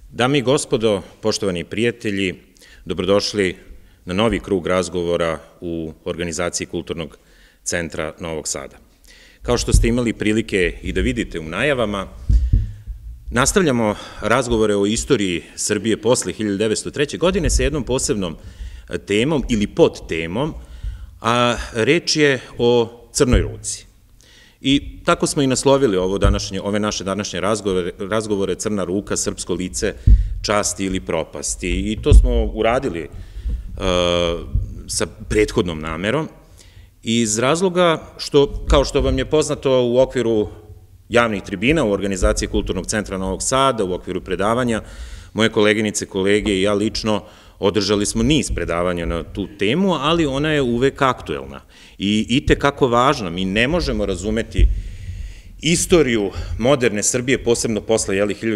Dame i gospodo, poštovani prijatelji, dobrodošli na novi krug razgovora u organizaciji Kulturnog centra Novog Sada. Kao što ste imali prilike i da vidite u najavama, nastavljamo razgovore o istoriji Srbije posle 1903. godine sa jednom posebnom temom ili podtemom, a reč je o Crnoj Ruci. I tako smo i naslovili ove naše današnje razgovore Crna ruka, srpsko lice, časti ili propasti. I to smo uradili sa prethodnom namerom iz razloga što, kao što vam je poznato, u okviru javnih tribina u organizaciji Kulturnog centra Novog Sada, u okviru predavanja, moje koleginice, kolege i ja lično održali smo niz predavanja na tu temu, ali ona je uvek aktuelna i itekako važna. Mi ne možemo razumeti istoriju moderne Srbije, posebno posle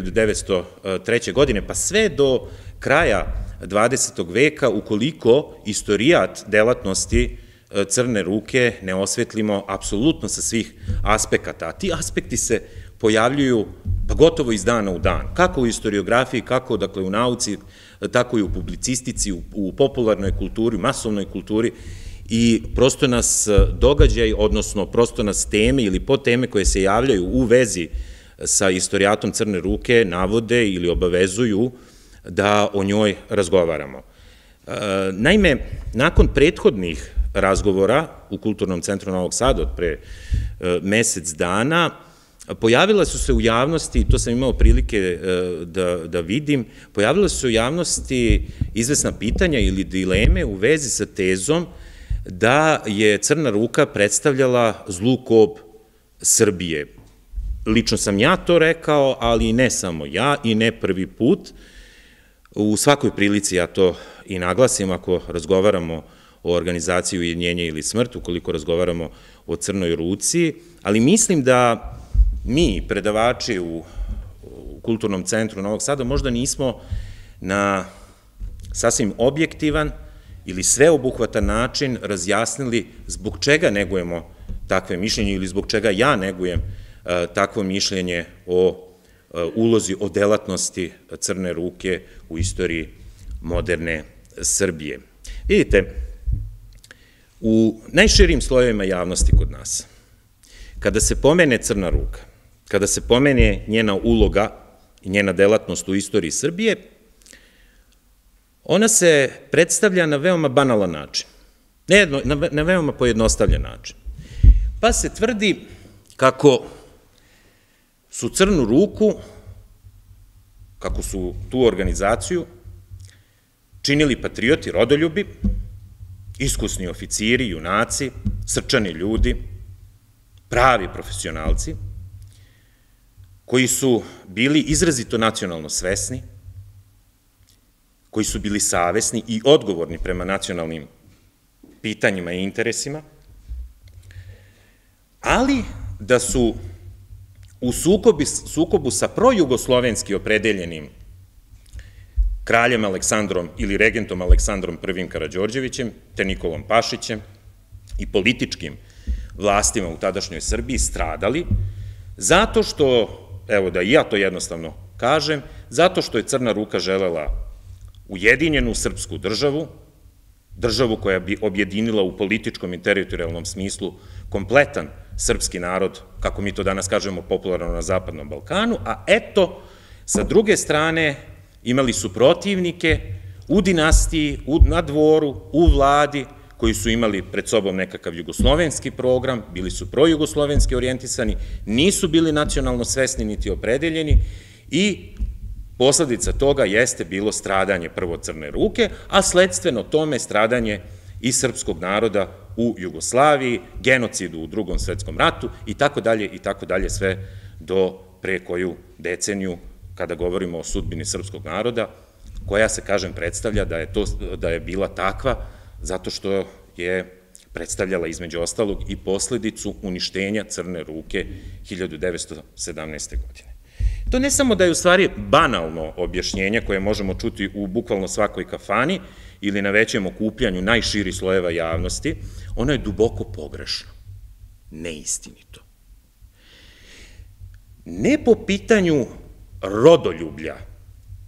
1903. godine, pa sve do kraja 20. veka, ukoliko istorijat delatnosti Crne ruke ne osvetlimo apsolutno sa svih aspekata. A ti aspekti se pojavljuju pa gotovo iz dana u dan, kako u istoriografiji, kako dakle u nauci, tako i u publicistici, u popularnoj kulturi, masovnoj kulturi, i prosto nas događaj, odnosno prosto nas teme ili podteme koje se javljaju u vezi sa istorijatom Crne ruke navode ili obavezuju da o njoj razgovaramo. Naime, nakon prethodnih razgovora u Kulturnom centru Novog Sada od pre mesec dana, pojavila su se u javnosti, to sam imao prilike da vidim, pojavila su se u javnosti izvesna pitanja ili dileme u vezi sa tezom da je Crna ruka predstavljala zlu kob Srbije. Lično sam ja to rekao, ali i ne samo ja i ne prvi put. U svakoj prilici ja to i naglasim ako razgovaramo o organizaciji Ujedinjenje ili smrt, ukoliko razgovaramo o Crnoj ruci, ali mislim da mi, predavači u Kulturnom centru Novog Sada, možda nismo na sasvim objektivan ili sveobuhvatan način razjasnili zbog čega negujemo takve mišljenje ili zbog čega ja negujem takvo mišljenje o ulozi, o delatnosti Crne ruke u istoriji moderne Srbije. Vidite, u najširim slojevima javnosti kod nas, kada se pomene Crna ruka, kada se pomene njena uloga i njena delatnost u istoriji Srbije, ona se predstavlja na veoma banalan način, na veoma pojednostavljen način. Pa se tvrdi kako su Crnu ruku, kako su tu organizaciju činili patrioti, rodoljubi, iskusni oficiri, junaci, srčani ljudi, pravi profesionalci, koji su bili izrazito nacionalno svesni, koji su bili savesni i odgovorni prema nacionalnim pitanjima i interesima, ali da su u sukobu sa projugoslovenski opredeljenim kraljem Aleksandrom ili regentom Aleksandrom I Karađorđevićem, te Nikolom Pašićem i političkim vlastima u tadašnjoj Srbiji stradali, zato što, evo da i ja to jednostavno kažem, zato što je Crna ruka želela ujedinjenu srpsku državu, državu koja bi objedinila u političkom i teritorijalnom smislu kompletan srpski narod, kako mi to danas kažemo popularno na Zapadnom Balkanu, a eto, sa druge strane imali su protivnike u dinastiji, na dvoru, u vladi, koji su imali pred sobom nekakav jugoslovenski program, bili su projugoslovenski orijentisani, nisu bili nacionalno svesni niti opredeljeni i posledica toga jeste bilo stradanje prvo Crne ruke, a sledstveno tome stradanje i srpskog naroda u Jugoslaviji, genocidu u Drugom svetskom ratu i tako dalje, sve do pre koju deceniju, kada govorimo o sudbini srpskog naroda, koja se, kažem, predstavlja da je bila takva zato što je predstavljala između ostalog i posledicu uništenja Crne ruke 1917. godine. To ne samo da je u stvari banalno objašnjenje koje možemo čuti u bukvalno svakoj kafani ili na većem okupljanju najširih slojeva javnosti, ono je duboko pogrešno, neistinito. Ne po pitanju rodoljublja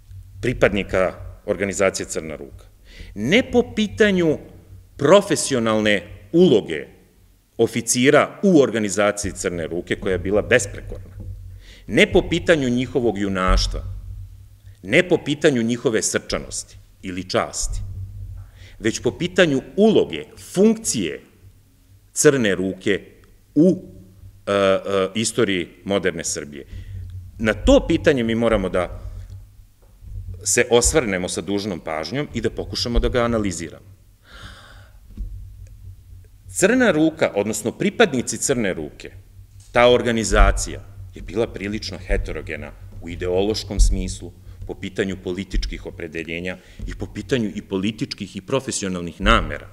pripadnika organizacije Crna ruka. Ne po pitanju profesionalne uloge oficira u organizaciji Crne ruke, koja je bila besprekorna, ne po pitanju njihovog junaštva, ne po pitanju njihove srčanosti ili časti, već po pitanju uloge, funkcije Crne ruke u istoriji moderne Srbije. Na to pitanje mi moramo da se osvrnemo sa dužnom pažnjom i da pokušamo da ga analiziramo. Crna ruka, odnosno pripadnici Crne ruke, ta organizacija je bila prilično heterogena u ideološkom smislu, po pitanju političkih opredeljenja i po pitanju i političkih i profesionalnih namera.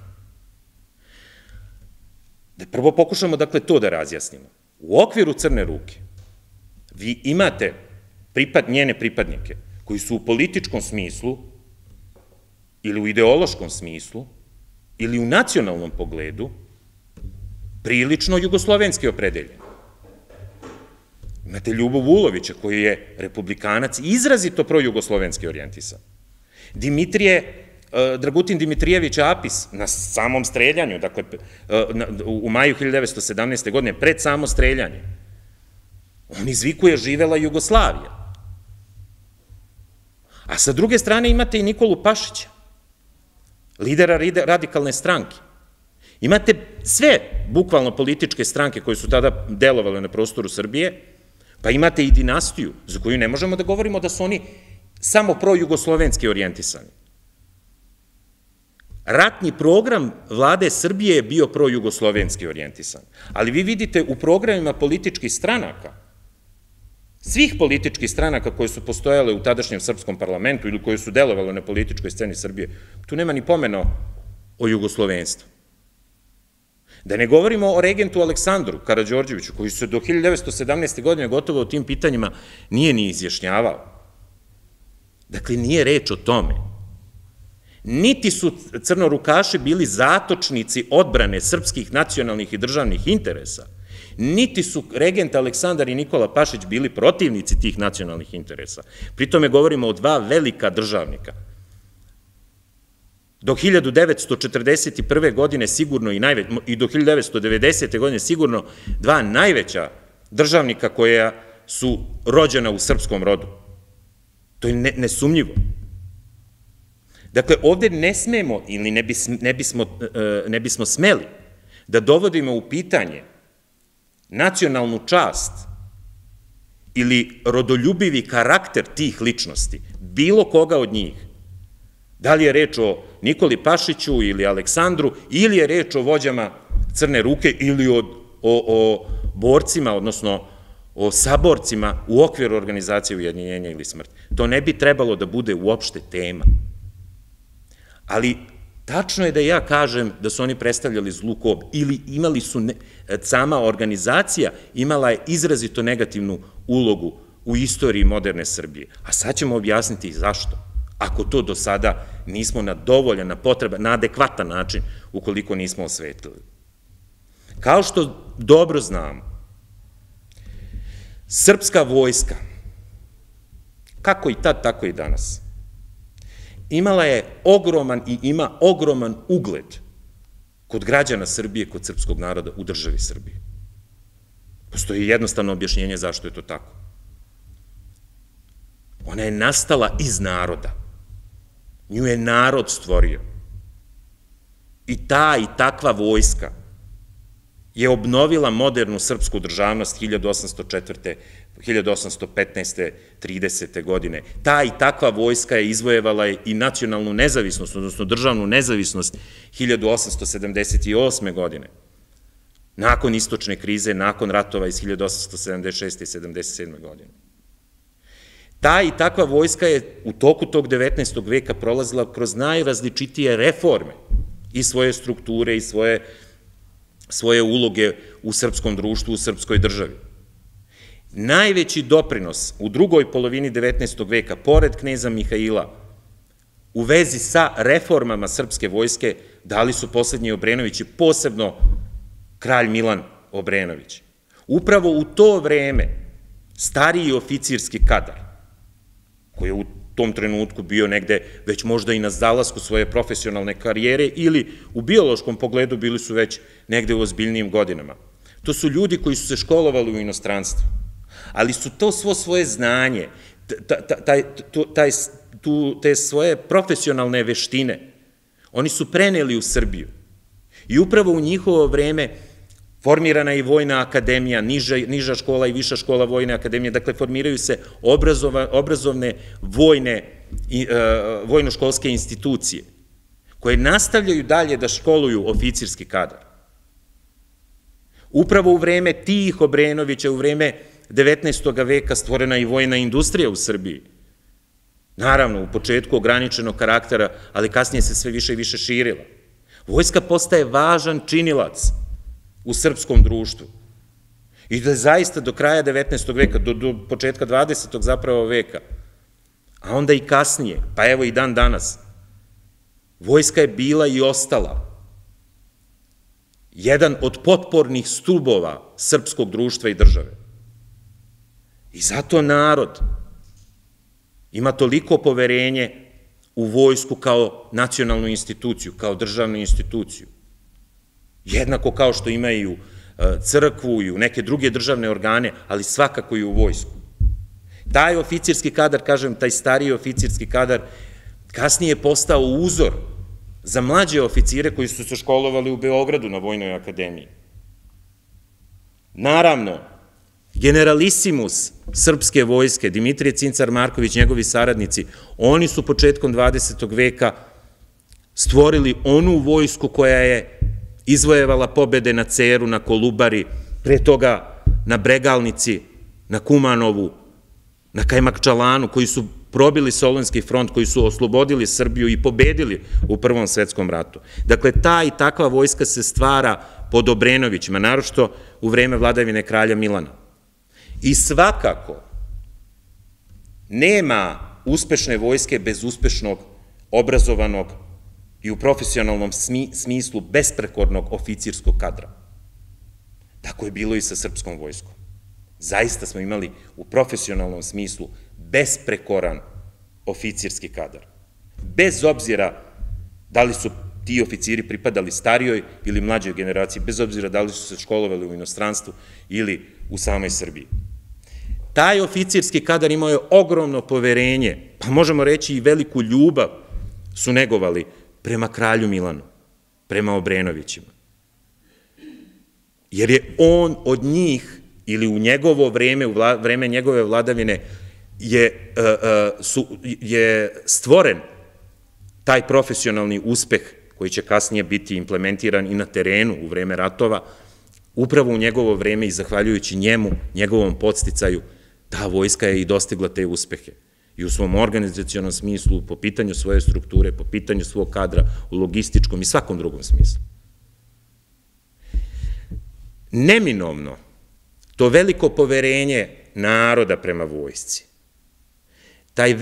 Da prvo pokušamo, dakle, to da razjasnimo. U okviru Crne ruke vi imate njene pripadnike koji su u političkom smislu ili u ideološkom smislu ili u nacionalnom pogledu prilično jugoslovenski opredeljeni. Imate Ljubu Vulovića, koji je republikanac i izrazito projugoslovenski orijentisan. Dragutin Dimitrijević Apis na samom streljanju, dakle u maju 1917. godine, pred samo streljanje, on izvikuje živela Jugoslavija. A sa druge strane imate i Nikolu Pašića, lidera radikalne stranke. Imate sve, bukvalno, političke stranke koje su tada delovale na prostoru Srbije, pa imate i dinastiju, za koju ne možemo da govorimo da su oni samo projugoslovenski orijentisani. Ratni program vlade Srbije je bio projugoslovenski orijentisan, ali vi vidite u programima političkih stranaka, svih političkih stranaka koje su postojale u tadašnjem srpskom parlamentu ili koje su delovale na političkoj sceni Srbije, tu nema ni pomena o jugoslovenstvu. Da ne govorimo o regentu Aleksandru Karađorđeviću, koji se do 1917. godine gotovo o tim pitanjima nije ni izjašnjavao. Dakle, nije reč o tome. Niti su crnorukaši bili zatočnici odbrane srpskih nacionalnih i državnih interesa, niti su regent Aleksandar i Nikola Pašić bili protivnici tih nacionalnih interesa. Pri tome govorimo o dva velika državnika. Do 1941. godine sigurno i do 1990. godine sigurno dva najveća državnika koja su rođena u srpskom rodu. To je nesumnjivo. Dakle, ovde ne smemo ili ne bismo smeli da dovodimo u pitanje nacionalnu čast ili rodoljubivi karakter tih ličnosti, bilo koga od njih. Da li je reč o Nikoli Pašiću ili Aleksandru, ili je reč o vođama Crne ruke ili o borcima, odnosno o saborcima u okviru organizacije ujedinjenja ili smrti. To ne bi trebalo da bude uopšte tema. Ali tačno je da ja kažem da su oni predstavljali zlu kob ili imali su, sama organizacija imala je izrazito negativnu ulogu u istoriji moderne Srbije. A sad ćemo objasniti zašto, ako to do sada nismo na dovoljan, na potreban, na adekvatan način, ukoliko nismo osvetlili. Kao što dobro znamo, srpska vojska, kako i tad, tako i danas, imala je ogroman i ima ogroman ugled kod građana Srbije, kod srpskog naroda u državi Srbije. Postoji jednostavno objašnjenje zašto je to tako. Ona je nastala iz naroda. Nju je narod stvorio. I ta i takva vojska je obnovila modernu srpsku državnost 1804. 1815. 30. godine. Ta i takva vojska je izvojevala i nacionalnu nezavisnost, odnosno državnu nezavisnost 1878. godine. Nakon istočne krize, nakon ratova iz 1876. i 77. godine. Ta i takva vojska je u toku tog 19. veka prolazila kroz najrazličitije reforme i svoje strukture i svoje uloge u srpskom društvu, u srpskoj državi. Najveći doprinos u drugoj polovini 19. veka, pored kneza Mihaila, u vezi sa reformama srpske vojske, dali su poslednji Obrenovići, posebno kralj Milan Obrenović. Upravo u to vreme stariji oficirski kadar, koji je u tom trenutku bio negde već možda i na zalasku svoje profesionalne karijere ili u biološkom pogledu bili su već negde u ozbiljnijim godinama. To su ljudi koji su se školovali u inostranstvu, ali su to svo svoje znanje, te svoje profesionalne veštine, oni su preneli u Srbiju. I upravo u njihovo vreme formirana je i Vojna akademija, niža škola i viša škola Vojne akademije, dakle formiraju se obrazovne vojno-školske institucije koje nastavljaju dalje da školuju oficirski kadar. Upravo u vreme tih Obrenovića, u vreme 19. veka stvorena je i vojna industrija u Srbiji. Naravno, u početku ograničenog karaktera, ali kasnije se sve više i više širila. Vojska postaje važan činilac u srpskom društvu. I da je zaista do kraja 19. veka, do početka 20. zapravo veka, a onda i kasnije, pa evo i dan danas, vojska je bila i ostala jedan od potpornih stubova srpskog društva i države. I zato narod ima toliko poverenje u vojsku kao nacionalnu instituciju, kao državnu instituciju. Jednako kao što imaju crkvu i u neke druge državne organe, ali svakako i u vojsku. Taj oficirski kadar, kažem, taj stariji oficirski kadar, kasnije je postao uzor za mlađe oficire koji su se školovali u Beogradu na Vojnoj akademiji. Naravno, generalisimus srpske vojske, Dimitrije Cincar Marković, njegovi saradnici, oni su početkom 20. veka stvorili onu vojsku koja je izvojevala pobede na Ceru, na Kolubari, pre toga na Bregalnici, na Kumanovu, na Kajmakčalanu, koji su probili Solunski front, koji su oslobodili Srbiju i pobedili u Prvom svetskom ratu. Dakle, ta i takva vojska se stvara pod Obrenovićima, naročito u vreme vladavine kralja Milana. I svakako nema uspešne vojske bez uspešnog, obrazovanog i u profesionalnom smislu besprekornog oficirskog kadra. Tako je bilo i sa srpskom vojskom. Zaista smo imali u profesionalnom smislu besprekoran oficirski kadar. Bez obzira da li su ti oficiri pripadali starijoj ili mlađoj generaciji, bez obzira da li su se školovali u inostranstvu ili u samoj Srbiji. Taj oficirski kadar imao je ogromno poverenje, pa možemo reći i veliku ljubav su negovali prema kralju Milanu, prema Obrenovićima. Jer je on od njih, ili u njegovo vreme, u vreme njegove vladavine, je stvoren taj profesionalni uspeh koji će kasnije biti implementiran i na terenu u vreme ratova, upravo u njegovo vreme i zahvaljujući njemu, njegovom podsticaju, ta vojska je i dostigla te uspehe. I u svom organizacionom smislu, po pitanju svoje strukture, po pitanju svog kadra, u logističkom i svakom drugom smislu. Neminovno, to veliko poverenje naroda prema vojsci, te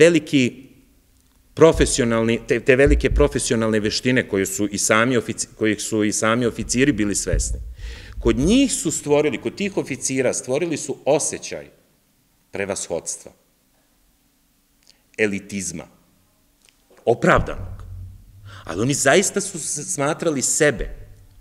velike profesionalne veštine kojih su i sami oficiri bili svesni, kod njih su stvorili, kod tih oficira stvorili su osjećaj prevashodstva, elitizma, opravdanog, ali oni zaista su smatrali sebe,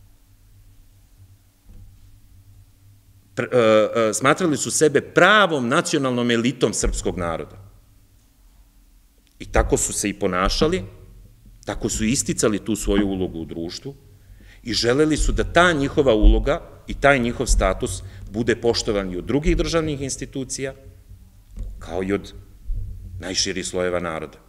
pravom nacionalnom elitom srpskog naroda. I tako su se i ponašali, tako su isticali tu svoju ulogu u društvu i želeli su da ta njihova uloga i taj njihov status bude poštovan i od drugih državnih institucija, kao i od najširih slojeva naroda.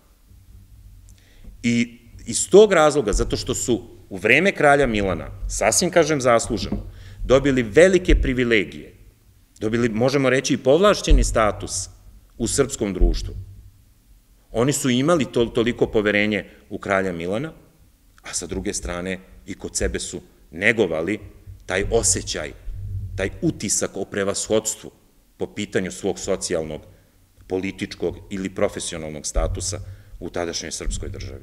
I iz tog razloga, zato što su u vreme kralja Milana, sasvim kažem zasluženo, dobili velike privilegije, dobili, možemo reći, i povlašćeni status u srpskom društvu. Oni su imali toliko poverenje u kralja Milana, a sa druge strane i kod sebe su negovali taj osjećaj, taj utisak o prevashodstvu po pitanju svog socijalnog, političkog ili profesionalnog statusa u tadašnjoj srpskoj državi.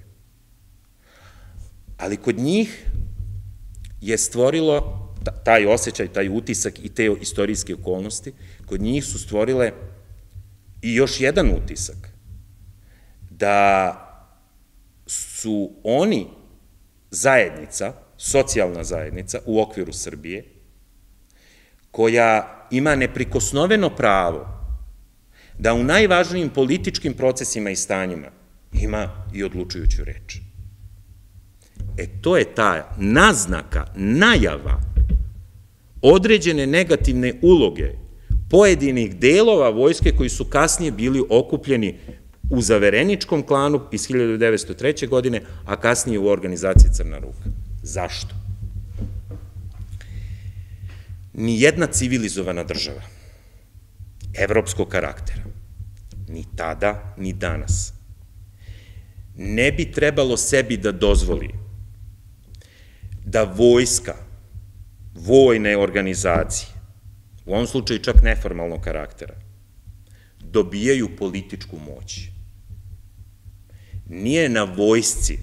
Ali kod njih je stvorilo taj osjećaj, taj utisak i te istorijske okolnosti, kod njih su stvorile i još jedan utisak, da su oni zajednica, socijalna zajednica u okviru Srbije, koja ima neprikosnoveno pravo da u najvažnijim političkim procesima i stanjima ima i odlučujuću reč. To je ta naznaka, najava određene negativne uloge pojedinih delova vojske koji su kasnije bili okupljeni u zavereničkom klanu iz 1903. godine, a kasnije u organizaciji Crna ruka. Zašto? Nijedna civilizovana država evropskog karaktera, ni tada, ni danas, ne bi trebalo sebi da dozvoli da vojska, vojne organizacije, u ovom slučaju čak neformalnog karaktera, dobijaju političku moć. Nije na vojsci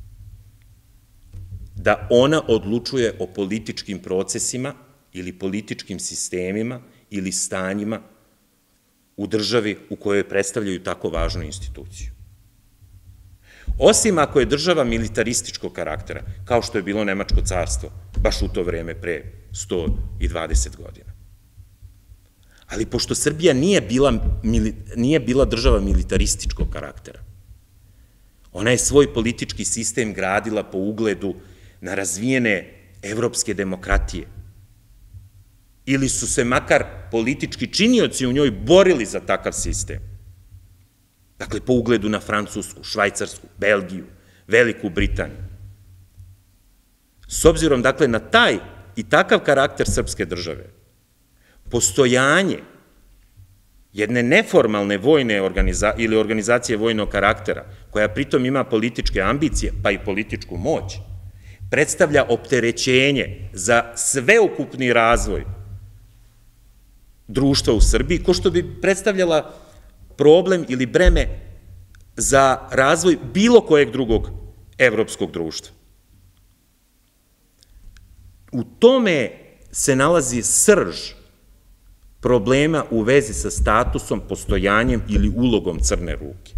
da ona odlučuje o političkim procesima ili političkim sistemima ili stanjima u državi u kojoj predstavljaju tako važnu instituciju. Osim ako je država militarističkog karaktera, kao što je bilo Nemačko carstvo, baš u to vreme pre 120 godina. Ali pošto Srbija nije bila država militarističkog karaktera, ona je svoj politički sistem gradila po ugledu na razvijene evropske demokratije. Ili su se makar politički činioci u njoj borili za takav sistem. Dakle, po ugledu na Francusku, Švajcarsku, Belgiju, Veliku Britaniju. S obzirom, dakle, na taj i takav karakter srpske države, postojanje jedne neformalne vojne organizacije ili organizacije vojnog karaktera, koja pritom ima političke ambicije, pa i političku moć, predstavlja opterećenje za sveukupni razvoj društva u Srbiji, ko što bi predstavljala problem ili breme za razvoj bilo kojeg drugog evropskog društva. U tome se nalazi srž problema u vezi sa statusom, postojanjem ili ulogom Crne ruke.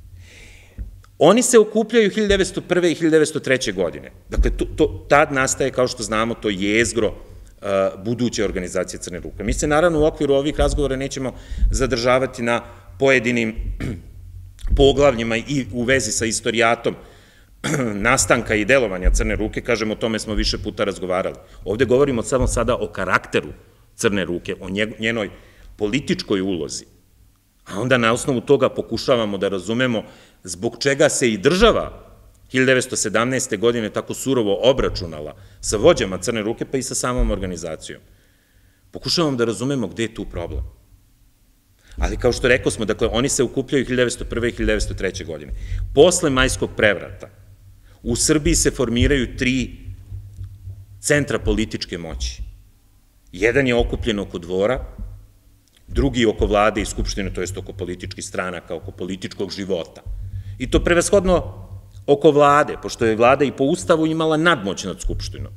Oni se okupljaju 1901. i 1903. godine. Dakle, tad nastaje, kao što znamo, to jezgro buduće organizacije Crne ruke. Mi se, naravno, u okviru ovih razgovora nećemo zadržavati na pojedinim poglavljima i u vezi sa istorijatom nastanka i delovanja Crne ruke, kažem, o tome smo više puta razgovarali. Ovde govorimo samo sada o karakteru Crne ruke, o njenoj političkoj ulozi, a onda na osnovu toga pokušavamo da razumemo zbog čega se i država 1917. godine tako surovo obračunala sa vođama Crne ruke, pa i sa samom organizacijom. Pokušavamo da razumemo gde je tu problem. Ali kao što rekao smo, dakle, oni se okupljaju 1901. i 1903. godine. Posle Majskog prevrata u Srbiji se formiraju 3 centra političke moći. Jedan je okupljen oko dvora, drugi oko vlade i skupštine, to jest oko političkih stranaka, oko političkog života. I to prevashodno oko vlade, pošto je vlada i po ustavu imala nadmoć nad skupštinom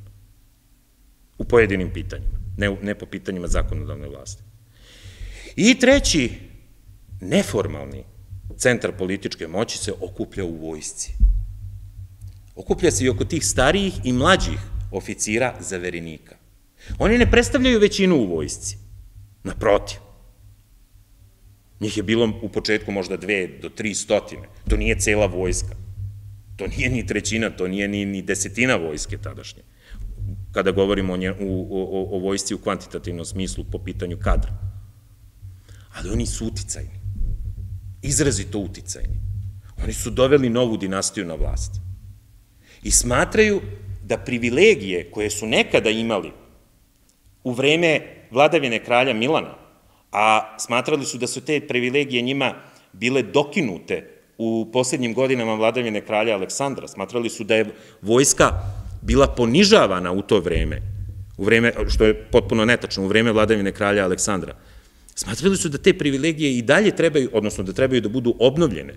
u pojedinim pitanjima, ne po pitanjima zakonodavne vlasti. I treći, neformalni centar političke moći se okuplja u vojsci. Okuplja se i oko tih starijih i mlađih oficira zaverenika. Oni ne predstavljaju većinu u vojsci, naprotiv. Njih je bilo u početku možda 2 do 300, to nije cela vojska, to nije ni trećina, to nije ni desetina vojske tadašnje, kada govorimo o vojsci u kvantitativnom smislu po pitanju kadra. Ali oni su uticajni, izrazito uticajni. Oni su doveli novu dinastiju na vlast i smatraju da privilegije koje su nekada imali u vreme vladavine kralja Milana, a smatrali su da su te privilegije njima bile dokinute u poslednjim godinama vladavine kralja Aleksandra, smatrali su da je vojska bila ponižavana u to vreme, što je potpuno netačno, u vreme vladavine kralja Aleksandra. Smatrali su da te privilegije i dalje trebaju, odnosno da trebaju da budu obnovljene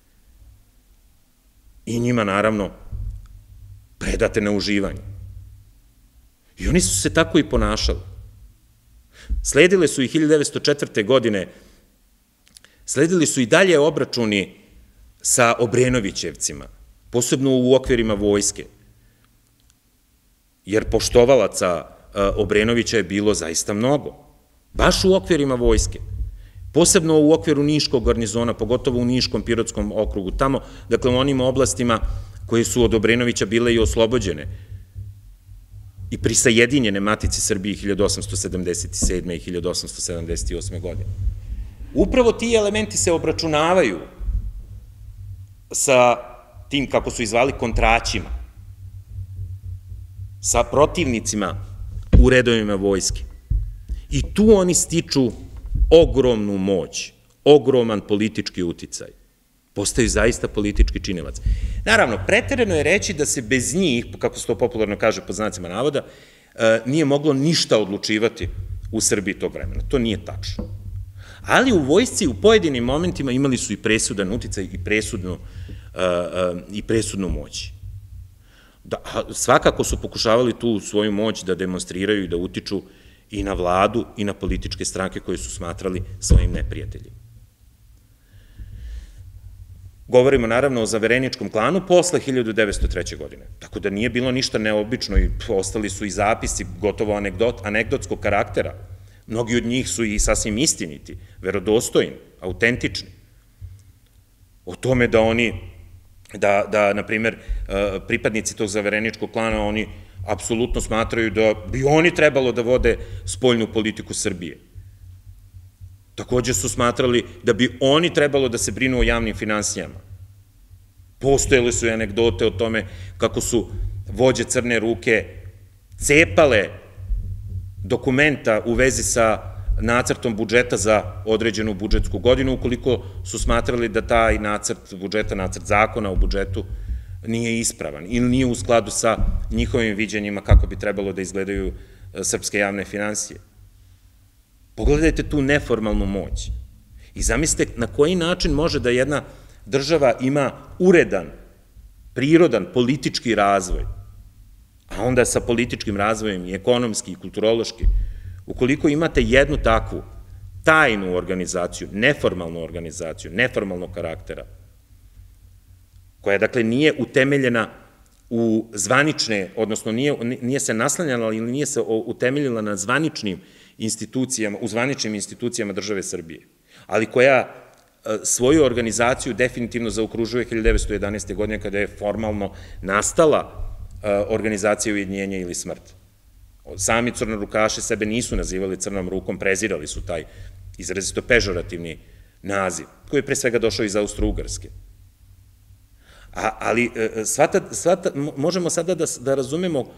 i njima, naravno, predate na uživanje. I oni su se tako i ponašali. Sledile su i 1904. godine, sledili su i dalje obračuni sa Obrenovićevcima, posebno u okvirima vojske, jer poštovalaca Obrenovića je bilo zaista mnogo, baš u okvirima vojske, posebno u okviru Niškog garnizona, pogotovo u Niškom Pirotskom okrugu, tamo, dakle, u onim oblastima koje su od Obrenovića bile i oslobođene i prisajedinjene Matici Srbiji 1877. i 1878. godine. Upravo ti elementi se obračunavaju sa tim, kako su izvali, kontraćima, sa protivnicima u redovima vojske. I tu oni stiču ogromnu moć, ogroman politički uticaj. Postaju zaista politički činilac. Naravno, preterano je reći da se bez njih, kako se to popularno kaže po znacima navoda, nije moglo ništa odlučivati u Srbiji tog vremena. To nije tačno. Ali u vojsci u pojedinim momentima imali su i presudan uticaj i presudnu moć. Svakako su pokušavali tu svoju moć da demonstriraju i da utiču i na vladu i na političke stranke koje su smatrali svojim neprijateljima. Govorimo naravno o zavereničkom klanu posle 1903. godine, tako da nije bilo ništa neobično i ostali su i zapisi gotovo anegdotskog karaktera. Mnogi od njih su i sasvim istiniti, verodostojni, autentični. O tome da oni, na primer, pripadnici tog zavereničkog klana, oni apsolutno smatraju da bi oni trebalo da vode spoljnu politiku Srbije. Takođe su smatrali da bi oni trebalo da se brinu o javnim finansijama. Postojale su i anegdote o tome kako su vođe Crne ruke cepale dokumenta u vezi sa nacrtom budžeta za određenu budžetsku godinu, ukoliko su smatrali da taj nacrt budžeta, nacrt zakona o budžetu nije ispravan ili nije u skladu sa njihovim viđenjima kako bi trebalo da izgledaju srpske javne finansije. Pogledajte tu neformalnu moć i zamislite na koji način može da jedna država ima uredan, prirodan politički razvoj, a onda sa političkim razvojem i ekonomski i kulturološki, ukoliko imate jednu takvu tajnu organizaciju, neformalnog karaktera, koja, dakle, nije utemeljena u zvanične, odnosno nije se naslanjala ili nije se utemeljila na zvaničnim institucijama, u zvaničnim institucijama države Srbije, ali koja svoju organizaciju definitivno zaokružuje 1911. godine kada je formalno nastala organizacija ujedinjenja ili smrt. Sami crnorukaši sebe nisu nazivali Crnom rukom, prezirali su taj izrazito pežorativni naziv, koji je pre svega došao iz Austro-Ugarske. Ali možemo sada da razumemo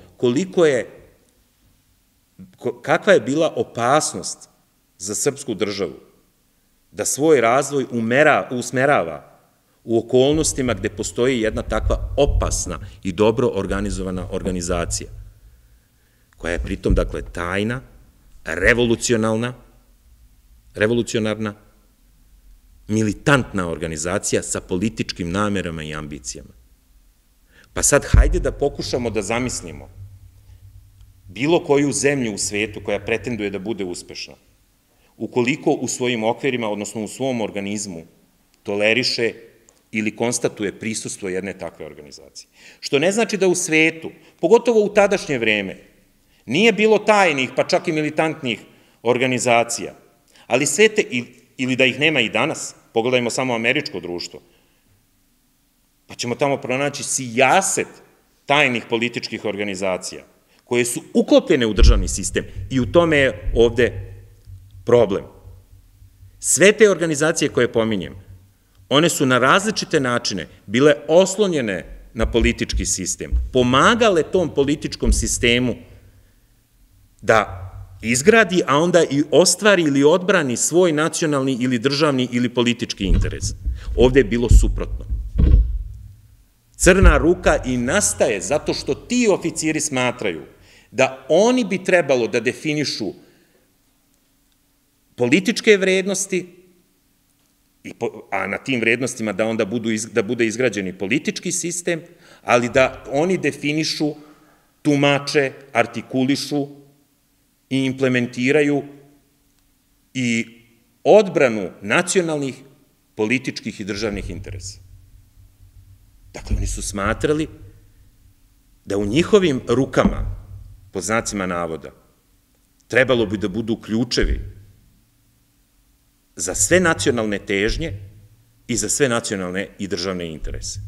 kakva je bila opasnost za srpsku državu da svoj razvoj usmerava u okolnostima gde postoji jedna takva opasna i dobro organizovana organizacija, koja je pritom, dakle, tajna, revolucionarna, militantna organizacija sa političkim namerama i ambicijama. Pa sad, hajde da pokušamo da zamislimo bilo koju zemlju u svetu koja pretenduje da bude uspešna, ukoliko u svojim okvirima, odnosno u svom organizmu, toleriše ili konstatuje prisustvo jedne takve organizacije. Što ne znači da u svetu, pogotovo u tadašnje vreme, nije bilo tajnih, pa čak i militantnih organizacija, ali svete, ili da ih nema i danas, pogledajmo samo američko društvo, pa ćemo tamo pronaći sijaset tajnih političkih organizacija, koje su uklopljene u državni sistem i u tome je ovde problem. Sve te organizacije koje pominjem, one su na različite načine bile oslonjene na politički sistem, pomagale tom političkom sistemu da izgradi, a onda i ostvari ili odbrani svoj nacionalni ili državni ili politički interes. Ovde je bilo suprotno. Crna ruka i nastaje zato što ti oficiri smatraju da oni bi trebalo da definišu političke vrednosti, a na tim vrednostima da onda bude izgrađeni politički sistem, ali da oni definišu, tumače, artikulišu i implementiraju i odbranu nacionalnih, političkih i državnih interesa. Dakle, oni su smatrali da u njihovim rukama, pod znacima navoda, trebalo bi da budu ključevi za sve nacionalne težnje i za sve nacionalne i državne interese.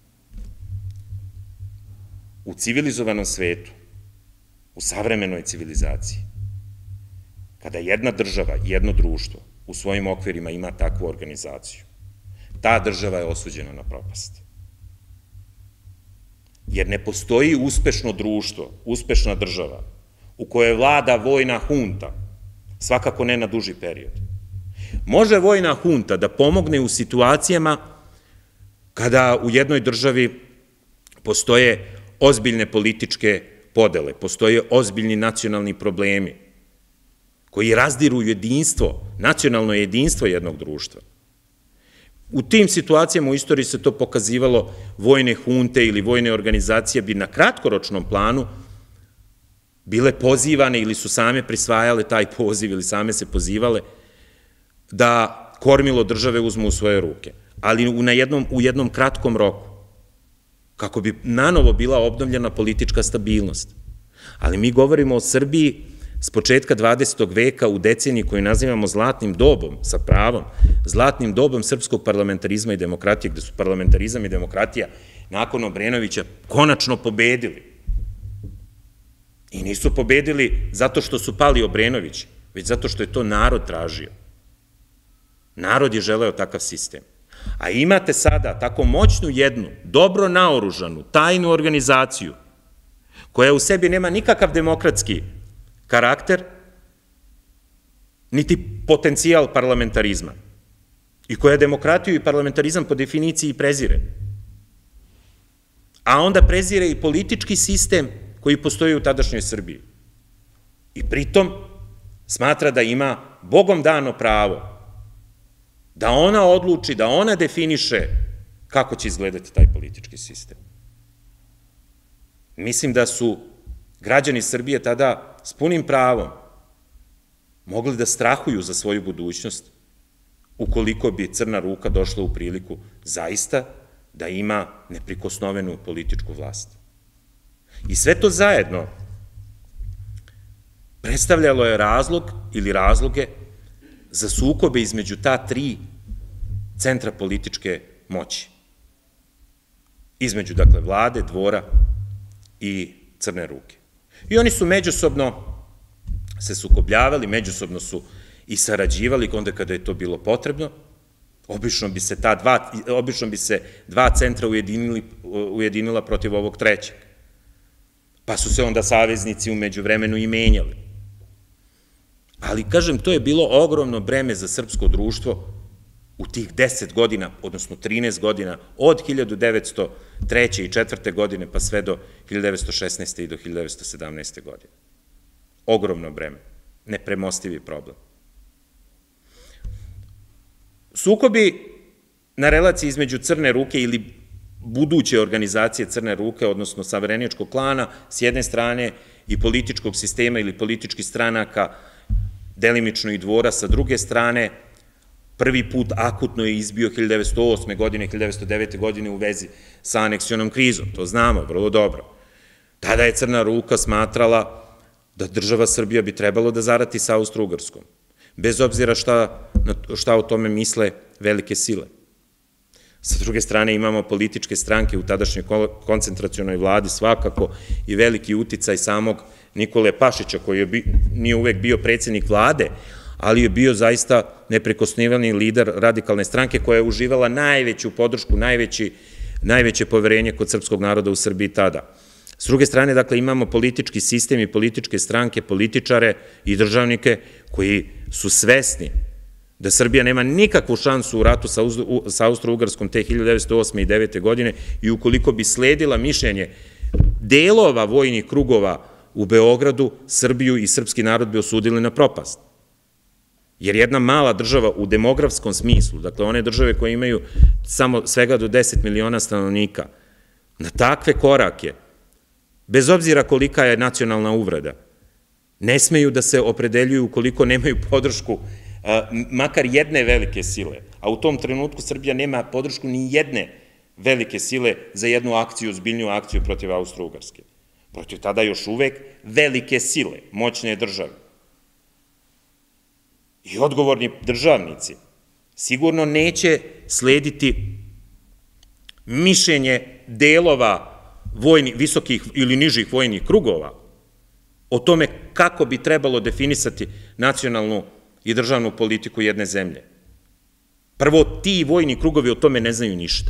U civilizovanom svetu, u savremenoj civilizaciji, kada jedna država, jedno društvo u svojim okvirima ima takvu organizaciju, ta država je osuđena na propast. Jer ne postoji uspešno društvo, uspešna država, u kojoj vlada vojna hunta, svakako ne na duži period. Može vojna hunta da pomogne u situacijama kada u jednoj državi postoje ozbiljne političke podele, postoje ozbiljni nacionalni problemi koji razdiru jedinstvo, nacionalno jedinstvo jednog društva. U tim situacijama u istoriji se to pokazivalo, vojne hunte ili vojne organizacije bi na kratkoročnom planu bile pozivane ili su same prisvajale taj poziv ili same se pozivale da kormilo države uzmu u svoje ruke, ali u jednom kratkom roku, kako bi nanovo bila obnovljena politička stabilnost. Ali mi govorimo o Srbiji s početka 20. veka u deceniji koju nazivamo zlatnim dobom, sa pravom, zlatnim dobom srpskog parlamentarizma i demokratije, gde su parlamentarizam i demokratija nakon Obrenovića konačno pobedili. I nisu pobedili zato što su pali Obrenovići, već zato što je to narod tražio. Narod je želeo takav sistem. A imate sada tako moćnu jednu, dobro naoružanu, tajnu organizaciju, koja u sebi nema nikakav demokratski karakter, niti potencijal parlamentarizma, i koja demokratiju i parlamentarizam po definiciji prezire. A onda prezire i politički sistem koji postoji u tadašnjoj Srbiji. I pritom smatra da ima Bogom dano pravo da ona odluči, da ona definiše kako će izgledati taj politički sistem. Mislim da su građani Srbije tada s punim pravom mogli da strahuju za svoju budućnost ukoliko bi Crna ruka došla u priliku zaista da ima neprikosnovenu političku vlast. I sve to zajedno predstavljalo je razlog ili razloge za sukobe između ta tri centra političke moći. Između, dakle, vlade, dvora i Crne ruke. I oni su međusobno se sukobljavali, međusobno su i sarađivali onda kada je to bilo potrebno. Obično bi se dva centra ujedinila protiv ovog trećeg. Pa su se onda saveznici u međuvremenu i menjali. Ali, kažem, to je bilo ogromno breme za srpsko društvo u tih 10 godina, odnosno 13 godina, od 1903. i 1904. godine pa sve do 1916. i do 1917. godine. Ogromno breme, nepremostivi problem. Sukobi na relaciji između Crne ruke ili buduće organizacije Crne ruke, odnosno savereničkog klana, s jedne strane i političkog sistema ili političkih stranaka, delimično i dvora, sa druge strane, prvi put akutno je izbio 1908. godine, 1909. godine u vezi sa aneksionom krizom, to znamo vrlo dobro. Tada je Crna ruka smatrala da država Srbija bi trebalo da zarati sa Austro-Ugarskom, bez obzira šta o tome misle velike sile. Sa druge strane imamo političke stranke u tadašnjoj koncentracionoj vladi, svakako i veliki uticaj samog Nikole Pašića, koji nije uvek bio predsjednik vlade, ali je bio zaista neprikosnoveni lider radikalne stranke koja je uživala najveću podršku, najveće poverenje kod srpskog naroda u Srbiji tada. S druge strane, dakle, imamo politički sistem i političke stranke, političare i državnike koji su svesni da Srbija nema nikakvu šansu u ratu sa Austro-Ugarskom te 1908. i 1909. godine i ukoliko bi sledila mišljenje delova vojnih krugova u Beogradu, Srbiju i srpski narod bi osudili na propast. Jer jedna mala država u demografskom smislu, dakle one države koje imaju samo svega do 10 miliona stanovnika, na takve korake, bez obzira kolika je nacionalna uvreda, ne smeju da se opredeljuju ukoliko nemaju podršku makar jedne velike sile, a u tom trenutku Srbija nema podršku ni jedne velike sile za jednu akciju, zbiljniju akciju protiv Austro-Ugarske. Protiv tada još uvek velike sile, moćne države. I odgovorni državnici sigurno neće slediti mišljenje delova visokih ili nižih vojnih krugova o tome kako bi trebalo definisati nacionalnu i državnu politiku jedne zemlje. Prvo, ti vojni krugovi o tome ne znaju ništa.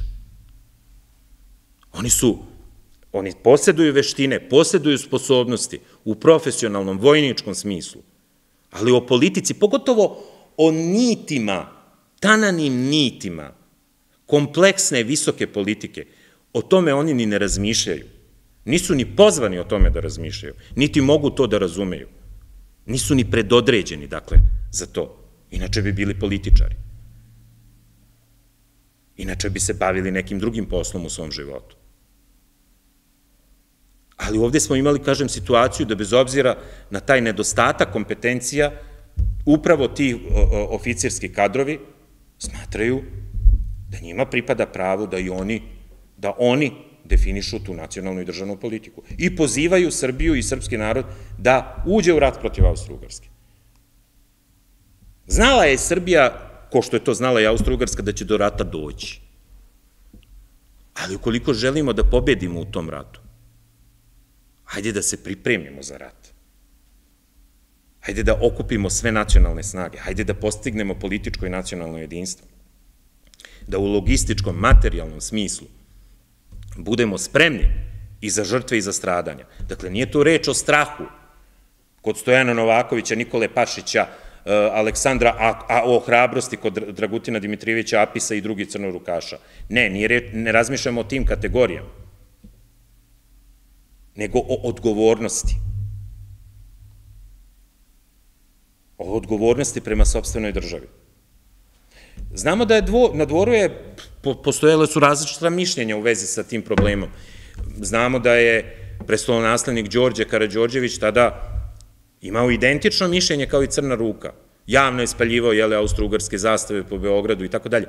Oni posjeduju veštine, posjeduju sposobnosti u profesionalnom, vojničkom smislu, ali o politici, pogotovo o nitima, tananim nitima, kompleksne, visoke politike, o tome oni ni ne razmišljaju. Nisu ni pozvani o tome da razmišljaju, niti mogu to da razumeju. Nisu ni predodređeni, dakle, za to. Inače bi bili političari. Inače bi se bavili nekim drugim poslom u svom životu. Ali ovde smo imali, kažem, situaciju da bez obzira na taj nedostatak kompetencija, upravo ti oficirski kadrovi smatraju da njima pripada pravo da oni definišu tu nacionalnu i državnu politiku i pozivaju Srbiju i srpski narod da uđe u rat protiv Austro-Ugarske. Znala je Srbija, ko što je to znala i Austro-Ugarska, da će do rata doći. Ali ukoliko želimo da pobedimo u tom ratu, hajde da se pripremimo za rat. Hajde da okupimo sve nacionalne snage, hajde da postignemo političko i nacionalno jedinstvo. Da u logističkom, materijalnom smislu budemo spremni i za žrtve i za stradanja. Dakle, nije tu reč o strahu kod Stojana Novakovića, Nikole Pašića, Aleksandra, a o hrabrosti kod Dragutina Dimitrijevića, Apisa i drugih crnorukaša. Ne razmišljamo o tim kategorijama, nego o odgovornosti. O odgovornosti prema sopstvenoj državi. Znamo da na dvoru postojale su različita mišljenja u vezi sa tim problemom. Znamo da je prestolonaslednik Đorđe Karađorđević tada imao identično mišljenje kao i Crna Ruka. Javno je spaljivao austro-ugarske zastave po Beogradu i tako dalje.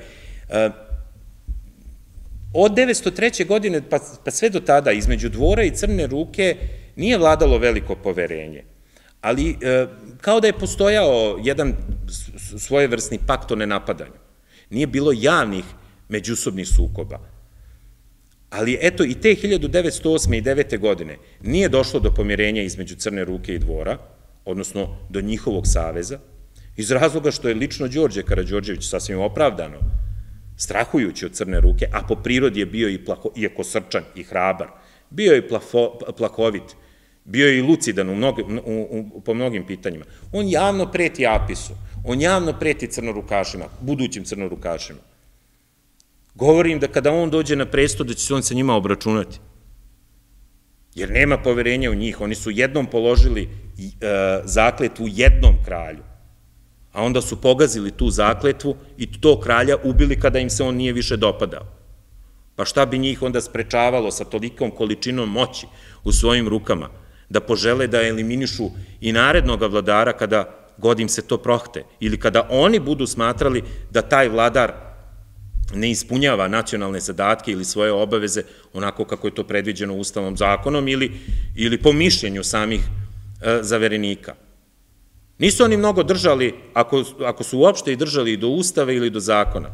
Od 903. godine pa sve do tada između Dvora i Crne Ruke nije vladalo veliko poverenje. Ali kao da je postojao jedan svojevrsni pakt o nenapadanju. Nije bilo javnih međusobnih sukoba. Ali eto i te 1908. i 1909. godine nije došlo do pomirenja između Crne Ruke i Dvora, odnosno do njihovog saveza, iz razloga što je lično Đorđe Karađorđević sasvim opravdano, strahujući od Crne Ruke, a po prirodi je bio iako srčan i hrabar, bio je plahovit, bio je i lucidan po mnogim pitanjima. On javno preti Apisu, on javno preti crnorukašima, budućim crnorukašima. Govori im da kada on dođe na presto, da će se on sa njima obračunati. Jer nema poverenja u njih, oni su jednom položili zakletvu jednom kralju, a onda su pogazili tu zakletvu i to kralja ubili kada im se on nije više dopadao. Pa šta bi njih onda sprečavalo sa tolikom količinom moći u svojim rukama, da požele da eliminišu i narednog vladara kada god im se to prohte, ili kada oni budu smatrali da taj vladar ne ispunjava nacionalne zadatke ili svoje obaveze onako kako je to predviđeno Ustavom, zakonom ili po mišljenju samih zaverenika. Nisu oni mnogo držali, ako su uopšte i držali i do Ustava ili do zakona.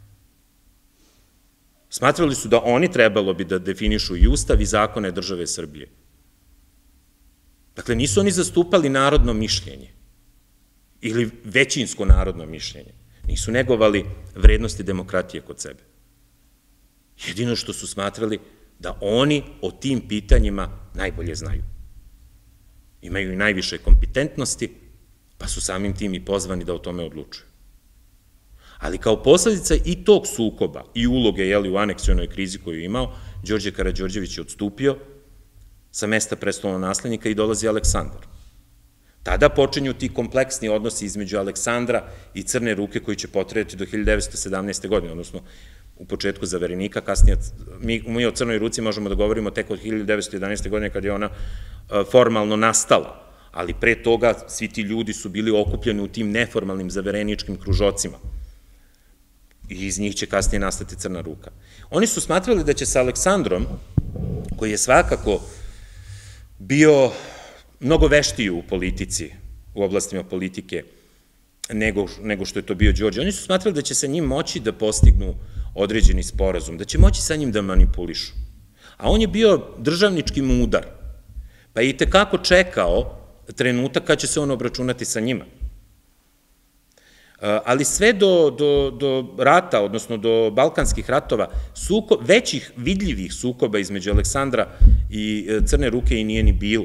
Smatrali su da oni trebalo bi da definišu i Ustav i zakone države Srbije. Dakle, nisu oni zastupali narodno mišljenje ili većinsko narodno mišljenje. Nisu negovali vrednosti demokratije kod sebe. Jedino što su smatrali da oni o tim pitanjima najbolje znaju. Imaju i najviše kompetentnosti, pa su samim tim i pozvani da o tome odlučuju. Ali kao posledica i tog sukoba i uloge u aneksionoj krizi koju je imao, Đorđe Karađorđević je odstupio sa mesta prestolonaslednika i dolazi Aleksandar. Tada počinju ti kompleksni odnosi između Aleksandra i Crne Ruke koji će potrajati do 1917. godine, odnosno u početku zaverenika, kasnije mi o Crnoj Ruci možemo da govorimo tek od 1911. godine kad je ona formalno nastala, ali pre toga svi ti ljudi su bili okupljeni u tim neformalnim zavereničkim kružocima. i iz njih će kasnije nastati Crna ruka. Oni su smatrali da će sa Aleksandrom, koji je svakako bio mnogo veštiji u politici, u oblastima politike, nego što je to bio Đorđe, oni su smatrali da će sa njim moći da postignu određeni sporazum, da će moći sa njim da manipulišu. A on je bio državnički mudar, pa je i tekako čekao trenutak kad će se on obračunati sa njima. Ali sve do rata, odnosno do balkanskih ratova, većih vidljivih sukoba između Aleksandra i Crne ruke i nije ni bilo.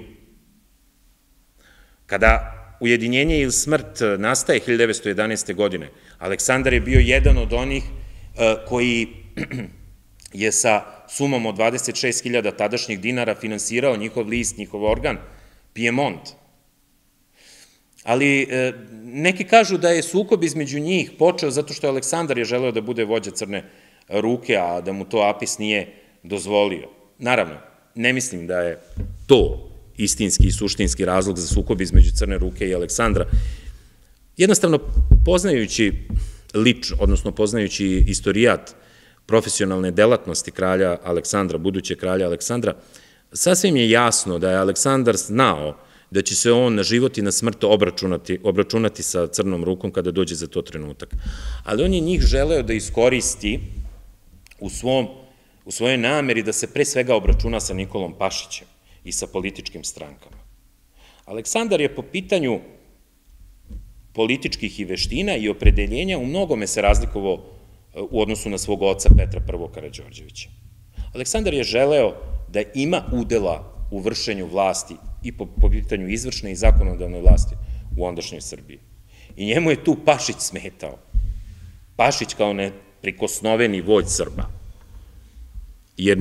Kada ujedinjenje ili smrt nastaje 1911. godine, Aleksandar je bio jedan od onih koji je sa sumom od 26.000 tadašnjih dinara finansirao njihov list, njihov organ, Piemont. Ali neki kažu da je sukob između njih počeo zato što Aleksandar je želeo da bude vođa Crne ruke, a da mu to Apis nije dozvolio. Naravno, ne mislim da je to istinski i suštinski razlog za sukob između Crne ruke i Aleksandra. Jednostavno, poznajući odnosno poznajući istorijat profesionalne delatnosti kralja Aleksandra, budućeg kralja Aleksandra, sasvim je jasno da je Aleksandar znao da će se on na život i na smrt obračunati sa Crnom rukom kada dođe za to trenutak. Ali on je njih želeo da iskoristi u svojoj nameri da se pre svega obračuna sa Nikolom Pašićem i sa političkim strankama. Aleksandar je po pitanju političkih i veština i opredeljenja u mnogome se razlikovao u odnosu na svog oca Petra I. Karađorđevića. Aleksandar je želeo da ima udela u vršenju vlasti i po pitanju izvršne i zakonodavne vlasti u ondašnjoj Srbiji. I njemu je tu Pašić smetao. Pašić kao neprikosnoveni vođ Srba. Jer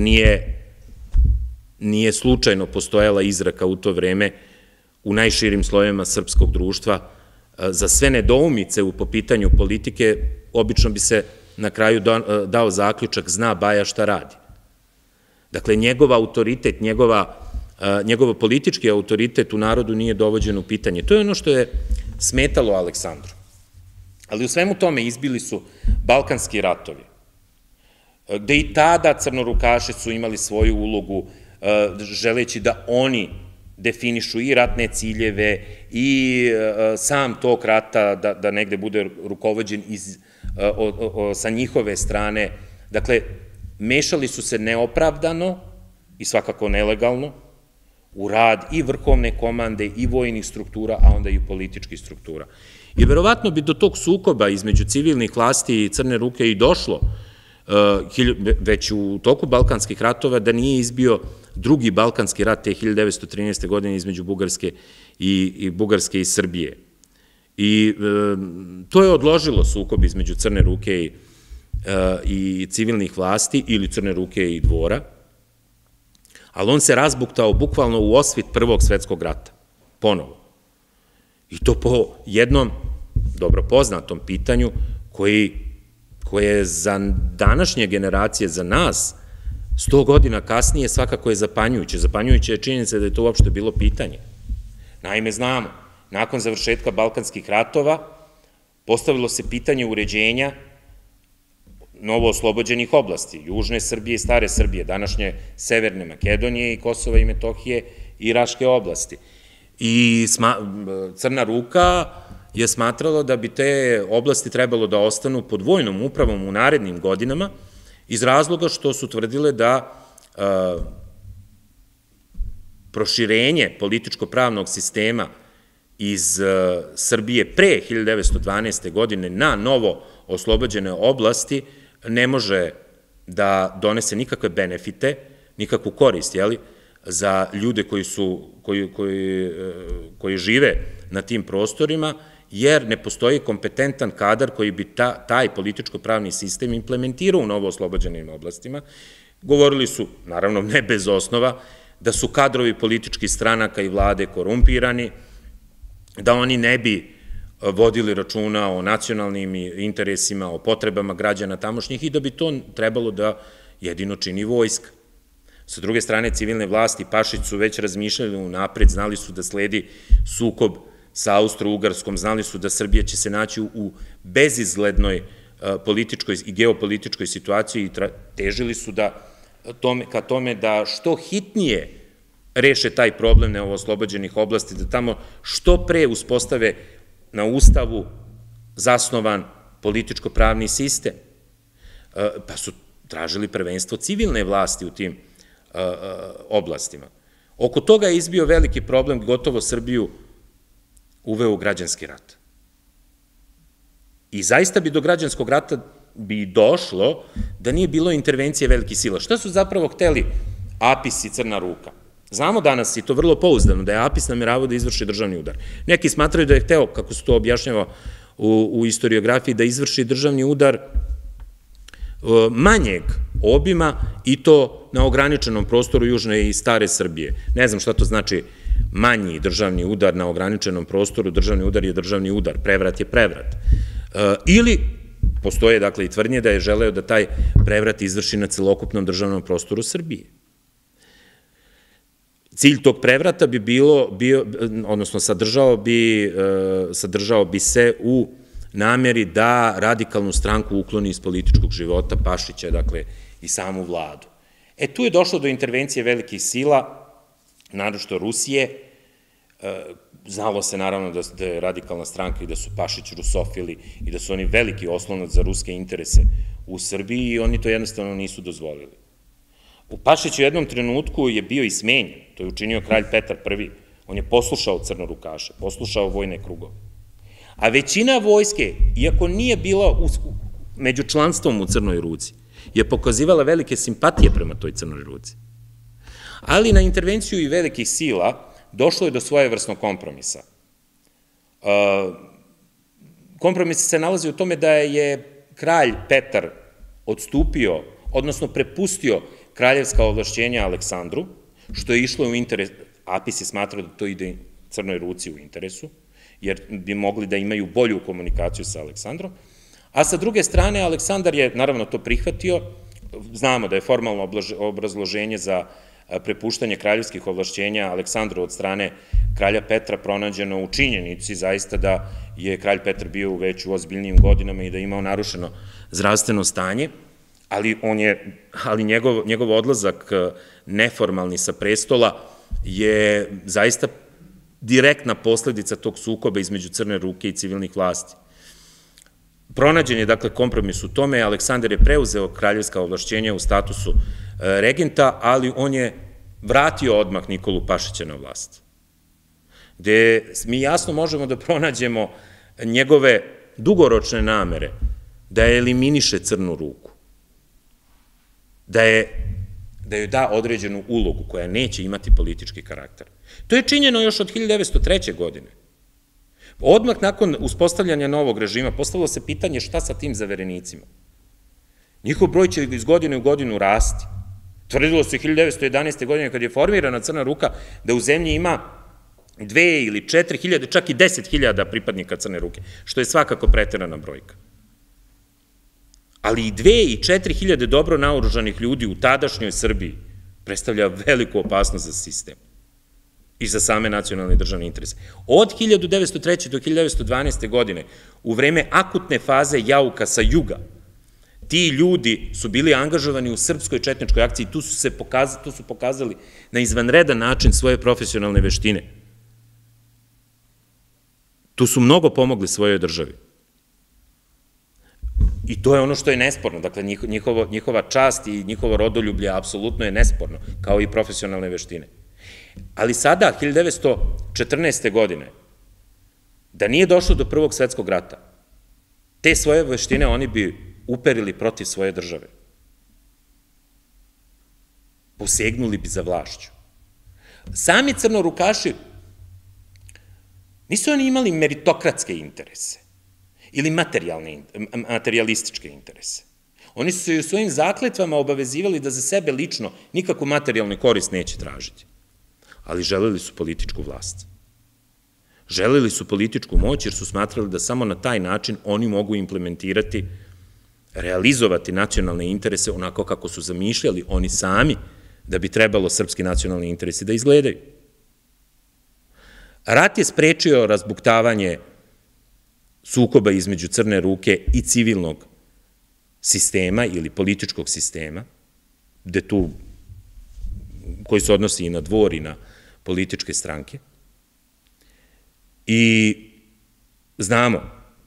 nije slučajno postojala izreka u to vreme u najširim slojevima srpskog društva. Za sve nedoumice po pitanju politike obično bi se na kraju dao zaključak zna Baja šta radi. Dakle, njegov autoritet, njegov politički autoritet u narodu nije dovođen u pitanje. To je ono što je smetalo Aleksandru. Ali u svemu tome izbili su balkanski ratovi, gde i tada crnorukaši su imali svoju ulogu, želeći da oni definišu i ratne ciljeve i sam tok rata da negde bude rukovođen sa njihove strane. Dakle, mešali su se neopravdano i svakako nelegalno u rad i vrhovne komande i vojnih struktura, a onda i političkih struktura. I verovatno bi do tog sukoba između civilnih vlasti i Crne ruke i došlo već u toku balkanskih ratova da nije izbio drugi balkanski rat te 1913. godine između Bugarske i Srbije. I to je odložilo sukob između Crne ruke i civilnih vlasti ili Crne ruke i dvora, ali on se razbuktao bukvalno u osvit Prvog svetskog rata, ponovo. I to po jednom dobro poznatom pitanju koje je za današnje generacije, za nas, 100 godina kasnije svakako je zapanjujuće. Zapanjujuće je činjenica da je to uopšte bilo pitanje. Naime, znamo, nakon završetka balkanskih ratova postavilo se pitanje uređenja novo oslobođenih oblasti, Južne Srbije i Stare Srbije, današnje Severne Makedonije i Kosova i Metohije i Raške oblasti. I Crna ruka je smatrala da bi te oblasti trebalo da ostanu pod vojnom upravom u narednim godinama, iz razloga što su tvrdile da proširenje političko-pravnog sistema iz Srbije pre 1912. godine na novo oslobođene oblasti ne može da donese nikakve benefite, nikakvu korist, za ljude koji žive na tim prostorima, jer ne postoji kompetentan kadar koji bi taj političko-pravni sistem implementirao u novo oslobođenim oblastima. Govorili su, naravno ne bez osnova, da su kadrovi političkih stranaka i vlade korumpirani, da oni ne bi vodili računa o nacionalnim interesima, o potrebama građana tamošnjih i da bi to trebalo da jedino čini vojska. Sa druge strane, civilne vlasti Pašić su već razmišljali unapred, znali su da sledi sukob sa Austro-Ugarskom, znali su da Srbija će se naći u bezizglednoj političkoj i geopolitičkoj situaciji i težili su ka tome da što hitnije reše taj problem neoslobođenih oblasti, da tamo što pre uspostave na Ustavu zasnovan političko-pravni sistem, pa su tražili prvenstvo civilne vlasti u tim oblastima. Oko toga je izbio veliki problem, gotovo Srbiju uveo u građanski rat. I zaista bi do građanskog rata bi došlo da nije bilo intervencije velikih sila. Šta su zapravo hteli Apis i Crna Ruka? Znamo danas, i to vrlo pouzdano, da je Apis nameravao da izvrši državni udar. Neki smatraju da je hteo, kako se to objašnjava u istoriografiji, da izvrši državni udar manjeg obima i to na ograničenom prostoru južne i stare Srbije. Ne znam šta to znači manji državni udar na ograničenom prostoru, državni udar je državni udar, prevrat je prevrat. Ili postoje, dakle, i tvrdnje da je želeo da taj prevrat izvrši na celokupnom državnom prostoru Srbije. Cilj tog prevrata bi odnosno sadržao bi se u nameri da radikalnu stranku ukloni iz političkog života, Pašića, dakle, i samu vladu. Tu je došlo do intervencije velikih sila, naročito Rusije. Znalo se naravno da je radikalna stranka i da su Pašić rusofili i da su oni veliki oslonac za ruske interese u Srbiji i oni to jednostavno nisu dozvolili. U Pašiću u jednom trenutku je bio i smenjen, to je učinio kralj Petar I. On je poslušao crnorukaše, poslušao vojne krugove. A većina vojske, iako nije bila među članstvom u Crnoj Ruci, je pokazivala velike simpatije prema toj Crnoj Ruci. Ali na intervenciju i velikih sila došlo je do svojevrsnog kompromisa. Kompromis se nalazi u tome da je kralj Petar odstupio, odnosno prepustio kraljevska ovlašćenja Aleksandru, što je išlo u interes, Apis je smatrao da to ide Crnoj Ruci u interesu, jer bi mogli da imaju bolju komunikaciju sa Aleksandrom, a sa druge strane Aleksandar je naravno to prihvatio, znamo da je formalno obrazloženje za prepuštanje kraljevskih ovlašćenja Aleksandru od strane kralja Petra pronađeno u činjenici zaista da je kralj Petar bio već u ozbiljnijim godinama i da je imao narušeno zdravstveno stanje, ali njegov odlazak neformalni sa prestola je zaista direktna posledica tog sukoba između Crne Ruke i civilnih vlasti. Pronađen je, dakle, kompromis u tome, Aleksandar je preuzeo kraljevska ovlašćenja u statusu regenta, ali on je vratio odmah Nikolu Pašića na vlast, gde mi jasno možemo da pronađemo njegove dugoročne namere da eliminiše Crnu Ruku, da joj da određenu ulogu koja neće imati politički karakter. To je činjeno još od 1903. godine. Odmah nakon uspostavljanja novog režima postavilo se pitanje šta sa tim zaverenicima. Njihov broj će iz godine u godinu rasti. Tvrdilo se 1911. godine kad je formirana Crna Ruka da u zemlji ima 2 ili 4 hiljade, čak i 10 hiljada pripadnika Crne Ruke, što je svakako preterana brojka. Ali i 2 i 4 hiljade dobro naoružanih ljudi u tadašnjoj Srbiji predstavlja veliku opasnost za sistem i za same nacionalne i državne interese. Od 1903. do 1912. godine, u vreme akutne faze jauka sa juga, ti ljudi su bili angažovani u srpskoj četničkoj akciji, tu su pokazali na izvanredan način svoje profesionalne veštine. Tu su mnogo pomogli svojoj državi. I to je ono što je nesporno, dakle njihova čast i njihovo rodoljublje apsolutno je nesporno, kao i profesionalne veštine. Ali sada, 1914. godine, da nije došlo do Prvog svetskog rata, te svoje veštine oni bi uperili protiv svoje države. Posegnuli bi za vlašću. Sami crnorukaši, nisu oni imali meritokratske interese ili materijalističke interese. Oni su se u svojim zakletvama obavezivali da za sebe lično nikakvu materijalnu korist neće tražiti. Ali želeli su političku vlast. Želeli su političku moć jer su smatrali da samo na taj način oni mogu implementirati, realizovati nacionalne interese onako kako su zamišljali oni sami da bi trebalo srpski nacionalni interesi da izgledaju. Rat je sprečio razbuktavanje sukoba između Crne Ruke i civilnog sistema ili političkog sistema, koji se odnosi i na dvor i na političke stranke. I znamo,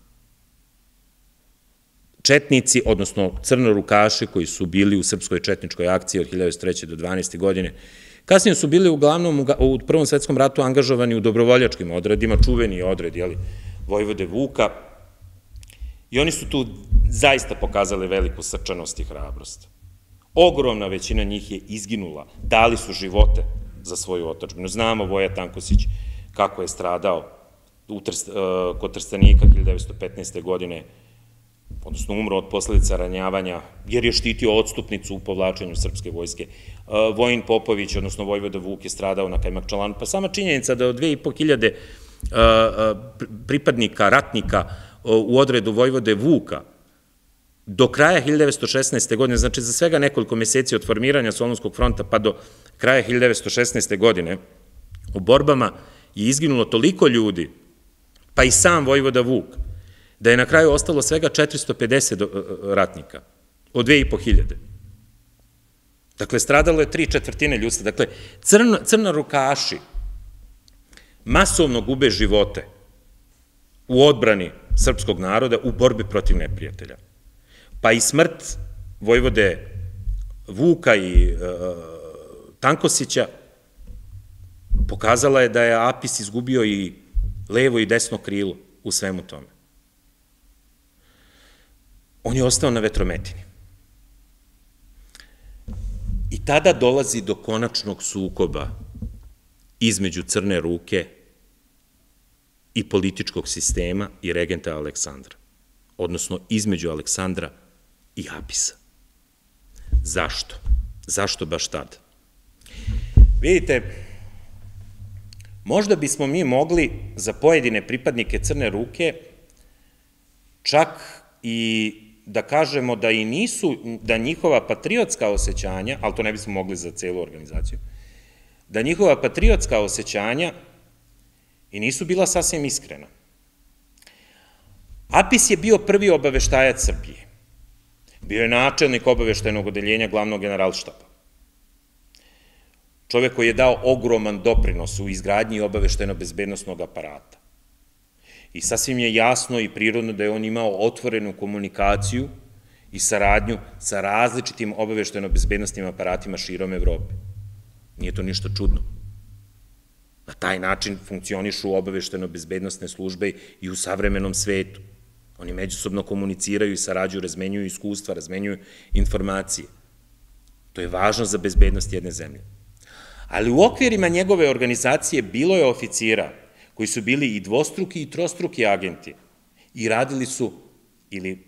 četnici, odnosno crnorukaši koji su bili u srpskoj četničkoj akciji od 1903. do 12. godine, kasnije su bili uglavnom u Prvom svetskom ratu angažovani u dobrovoljačkim odredima, čuveni odred, Vojvode Vuka, i oni su tu zaista pokazali veliku srčanost i hrabrost. Ogromna većina njih je izginula, dali su živote za svoju otadžbinu. Znamo Voja Tankosić kako je stradao kod Trstenika 1915. godine, odnosno umro od posledica ranjavanja, jer je štitio odstupnicu u povlačenju srpske vojske. Vojin Popović, odnosno Vojvoda Vuk, je stradao na Kajmakčalanu. Pa sama činjenica da od 2500 pripadnika, ratnika u odredu Vojvode Vuka do kraja 1916. godine, znači za svega nekoliko meseci od formiranja Solunskog fronta pa do kraja 1916. godine, u borbama je izginulo toliko ljudi, pa i sam Vojvoda Vuk, da je na kraju ostalo svega 450 ratnika od 2500. Dakle, stradalo je 3/4 ljudstva. Dakle, crnorukaši masovno gube živote u odbrani srpskog naroda u borbi protiv neprijatelja. Pa i smrt Vojvode Vuka i Tankosića pokazala je da je Apis izgubio i levo i desno krilo u svemu tome. On je ostao na vetrometini. I tada dolazi do konačnog sukoba između Crne Ruke i političkog sistema i regenta Aleksandra, odnosno između Aleksandra i Apisa. Zašto? Zašto baš tada? Vidite, možda bismo mi mogli za pojedine pripadnike Crne Ruke čak i da kažemo da i nisu, da njihova patriotska osjećanja, ali to ne bismo mogli za celu organizaciju, da njihova patriotska osjećanja i nisu bila sasvim iskrena. Apis je bio prvi obaveštajac Srbije. Bio je načelnik obaveštajnog odeljenja glavnog generalštaba. Čovek koji je dao ogroman doprinos u izgradnji obaveštajno-bezbednosnog aparata. I sasvim je jasno i prirodno da je on imao otvorenu komunikaciju i saradnju sa različitim obaveštajno-bezbednostnim aparatima širom Evrope. Nije to ništa čudno. Na taj način funkcionišu obaveštajno-bezbednostne službe i u savremenom svetu. Oni međusobno komuniciraju i sarađuju, razmenjuju iskustva, razmenjuju informacije. To je važno za bezbednost jedne zemlje. Ali u okvirima njegove organizacije bilo je oficira koji su bili i dvostruki i trostruki agenti i radili su ili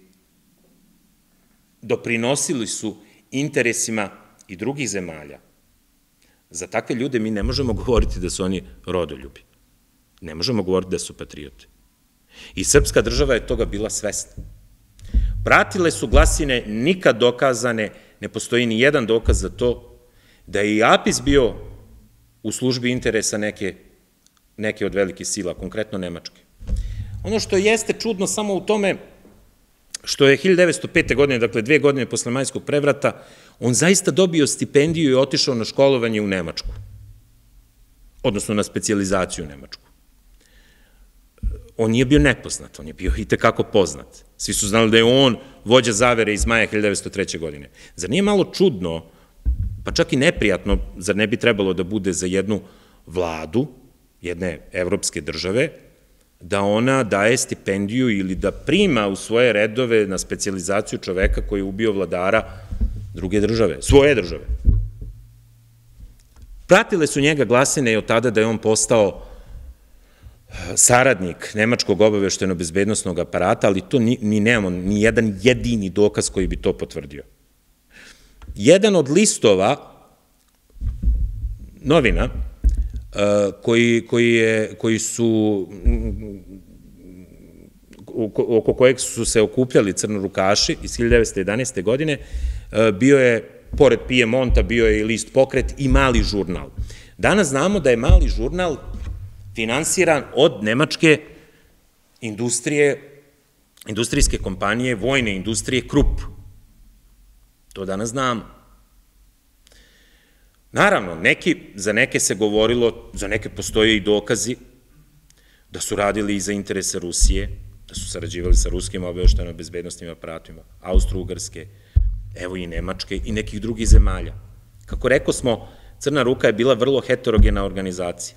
doprinosili su interesima i drugih zemalja. Za takve ljude mi ne možemo govoriti da su oni rodoljubi. Ne možemo govoriti da su patriote. I srpska država je toga bila svesna. Pratile su glasine nikad dokazane, ne postoji ni jedan dokaz za to, da je i Apis bio u službi interesa neke od velikih sila, konkretno Nemačke. Ono što jeste čudno samo u tome što je 1905. godine, dakle 2 godine posle Majskog prevrata, on zaista dobio stipendiju i otišao na školovanje u Nemačku, odnosno na specijalizaciju u Nemačku. On nije bio nepoznat, on je bio i tekako poznat. Svi su znali da je on vođa zavere iz maja 1903. godine. Zar nije malo čudno, pa čak i neprijatno, zar ne bi trebalo da bude za jednu vladu, jedne evropske države, da ona daje stipendiju ili da prima u svoje redove na specijalizaciju čoveka koji je ubio vladara druge države, svoje države. Pratile su njega glasine i od tada da je on postao saradnik Nemačkog obaveštajno-bezbednosnog aparata, ali to mi nemamo ni jedan jedini dokaz koji bi to potvrdio. Jedan od listova novina oko kojeg su se okupljali crnorukaši iz 1911. godine, bio je, pored Pijemonta, bio je i list Pokret i Mali žurnal. Danas znamo da je Mali žurnal finansiran od nemačke industrijske kompanije, vojne industrije Krupp. To danas znamo. Naravno, za neke se govorilo, za neke postoje i dokazi da su radili i za interese Rusije, da su sarađivali sa ruskim obaveštajno-bezbednosnim aparatima, Austro-Ugarske, evo i Nemačke i nekih drugih zemalja. Kako rekao smo, Crna ruka je bila vrlo heterogena organizacija.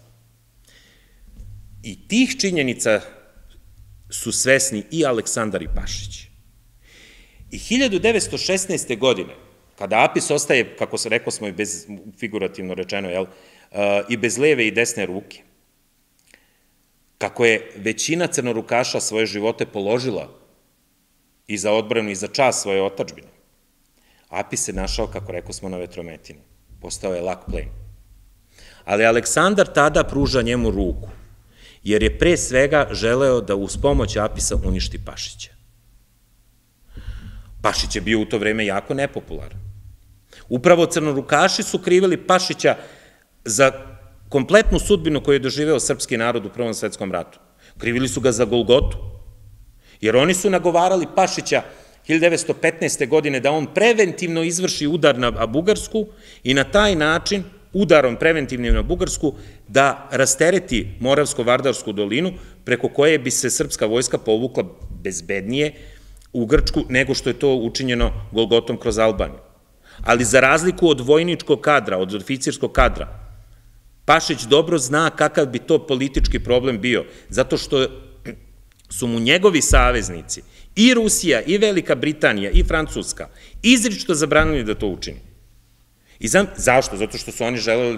I tih činjenica su svesni i Aleksandar i Pašić. I 1916. godine, kada APIS ostaje, kako se rekao smo i bez, figurativno rečeno, i bez leve i desne ruke, kako je većina crnorukaša svoje živote položila i za odbranu i za čast svoje otadžbine, APIS se našao, kako rekao smo, na vetrometini. Postao je lak plen. Ali Aleksandar tada pruža njemu ruku, jer je pre svega želeo da uz pomoć APIS-a uništi Pašića. Pašić je bio u to vreme jako nepopularan. Upravo crnorukaši su krivili Pašića za kompletnu sudbinu koju je doživeo srpski narod u Prvom svetskom ratu. Krivili su ga za Golgotu, jer oni su nagovarali Pašića 1915. godine da on preventivno izvrši udar na Bugarsku i na taj način, udarom preventivnim na Bugarsku, da rastereti Moravsko-Vardarsku dolinu, preko koje bi se srpska vojska povukla bezbednije u Grčku, nego što je to učinjeno Golgotom kroz Albaniju. Ali za razliku od vojničkog kadra, od oficirskog kadra, Pašić dobro zna kakav bi to politički problem bio, zato što su mu njegovi saveznici, i Rusija, i Velika Britanija, i Francuska, izričito zabranili da to učini. I zašto? Zato što su oni želeli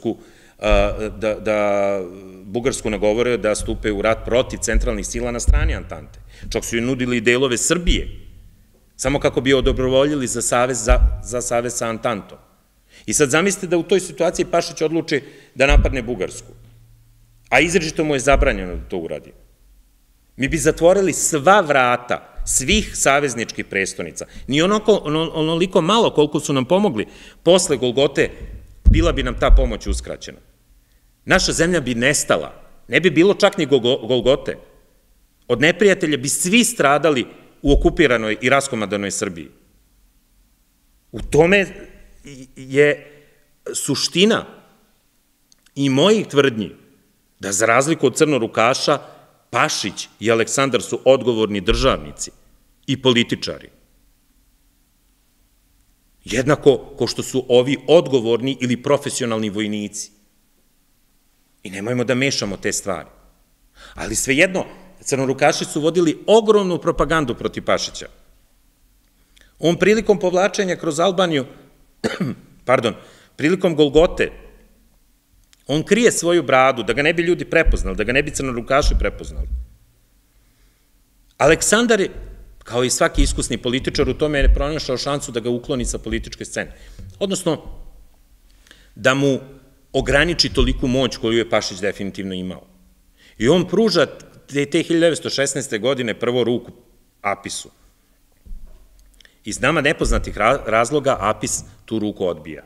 da Bugarsku nagovore da stupe u rat protiv centralnih sila na strani Antante. Čak su joj nudili i delove Srbije, samo kako bi odobrovoljili za savez sa Antantom. I sad zamislite da u toj situaciji Pašić odluči da napadne Bugarsku, a izričito mu je zabranjeno da to uradi. Mi bi zatvorili sva vrata svih savezničkih prestonica. Ni onoliko malo koliko su nam pomogli posle Golgote, bila bi nam ta pomoć uskraćena. Naša zemlja bi nestala, ne bi bilo čak ni Golgote. Od neprijatelja bi svi stradali u okupiranoj i raskomadanoj Srbiji. U tome je suština i mojih tvrdnji da za razliku od crnorukaša, Pašić i Aleksandar su odgovorni državnici i političari. Jednako ko što su ovi odgovorni ili profesionalni vojnici. I nemojmo da mešamo te stvari. Ali svejedno, crnorukaši su vodili ogromnu propagandu protiv Pašića. On prilikom povlačenja kroz Albaniju, prilikom Golgote, on krije svoju bradu, da ga ne bi ljudi prepoznali, da ga ne bi crnorukaši prepoznali. Aleksandar je, kao i svaki iskusni političar, u tome je pronašao šansu da ga ukloni sa političke scene. Odnosno, da mu ograniči toliku moć koju je Pašić definitivno imao. I on pruža te 1916. godine prvo ruku APIS-u. Iz nama nepoznatih razloga APIS tu ruku odbija.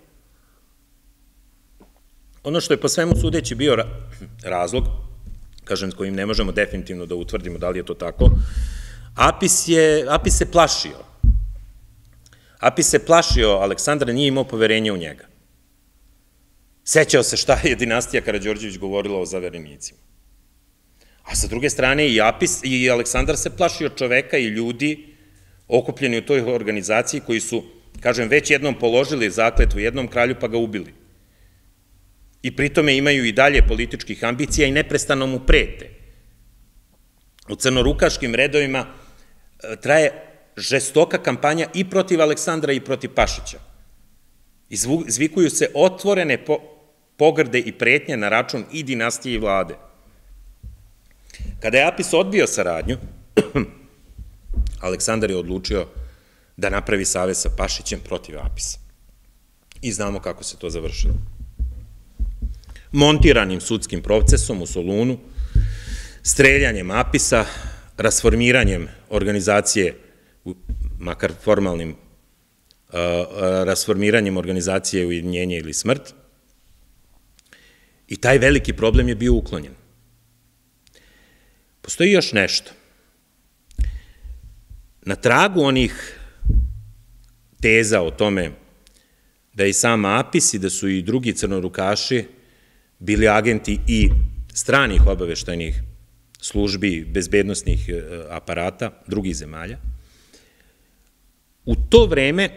Ono što je po svemu sudeći bio razlog, kažem, kojim ne možemo definitivno da utvrdimo da li je to tako, APIS se plašio. APIS se plašio Aleksandra, nije imao poverenja u njega. Sećao se šta je dinastija Karađorđević govorila o zaverenicima. A sa druge strane i Aleksandar se plašio čoveka i ljudi okupljeni u toj organizaciji koji su, kažem, već jednom položili zakletvu jednom kralju pa ga ubili. I pritome imaju i dalje političkih ambicija i neprestano mu prete. U crnorukaškim redovima traje žestoka kampanja i protiv Aleksandra i protiv Pašića. Izvikuju se otvorene pogrde i pretnje na račun i dinastije i vlade. Kada je APIS odbio saradnju, Aleksandar je odlučio da napravi savez sa Pašićem protiv APIS-a. I znamo kako se to završilo. Montiranim sudskim procesom u Solunu, streljanjem APIS-a, rasformiranjem organizacije, makar formalnim rasformiranjem organizacije Ujedinjenje ili smrt, i taj veliki problem je bio uklonjen. Postoji još nešto. Na tragu te teza o tome da je i sam Apis i da su i drugi crnorukaši bili agenti i stranih obaveštajnih službi, bezbednosnih aparata drugih zemalja. U to vreme,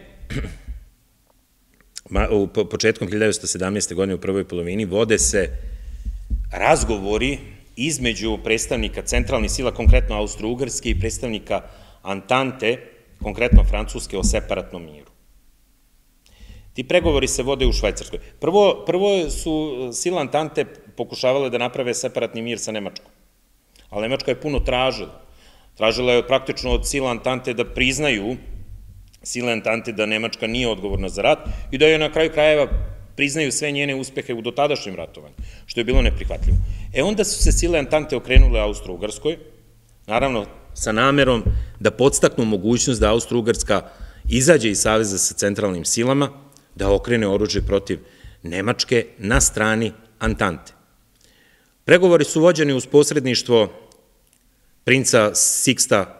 početkom 1917. godine u prvoj polovini, vode se razgovori između predstavnika centralnih sila, konkretno Austro-Ugarske, i predstavnika Antante, konkretno Francuske, o separatnom miru. Ti pregovori se vode u Švajcarskoj. Prvo su sila Antante pokušavale da naprave separatni mir sa Nemačkom, ali Nemačka je puno tražila. Tražila je praktično od sila Antante da priznaju sile Antante da Nemačka nije odgovorna za rat i da je na kraju krajeva priznaju sve njene uspehe u dotadašnjem ratovanju, što je bilo neprihvatljivo. Onda su se sile Antante okrenule Austro-Ugarskoj, naravno sa namerom da podstaknu mogućnost da Austro-Ugarska izađe iz saveza sa centralnim silama, da okrene oružje protiv Nemačke na strani Antante. Pregovori su vođeni uz posredništvo princa Siksta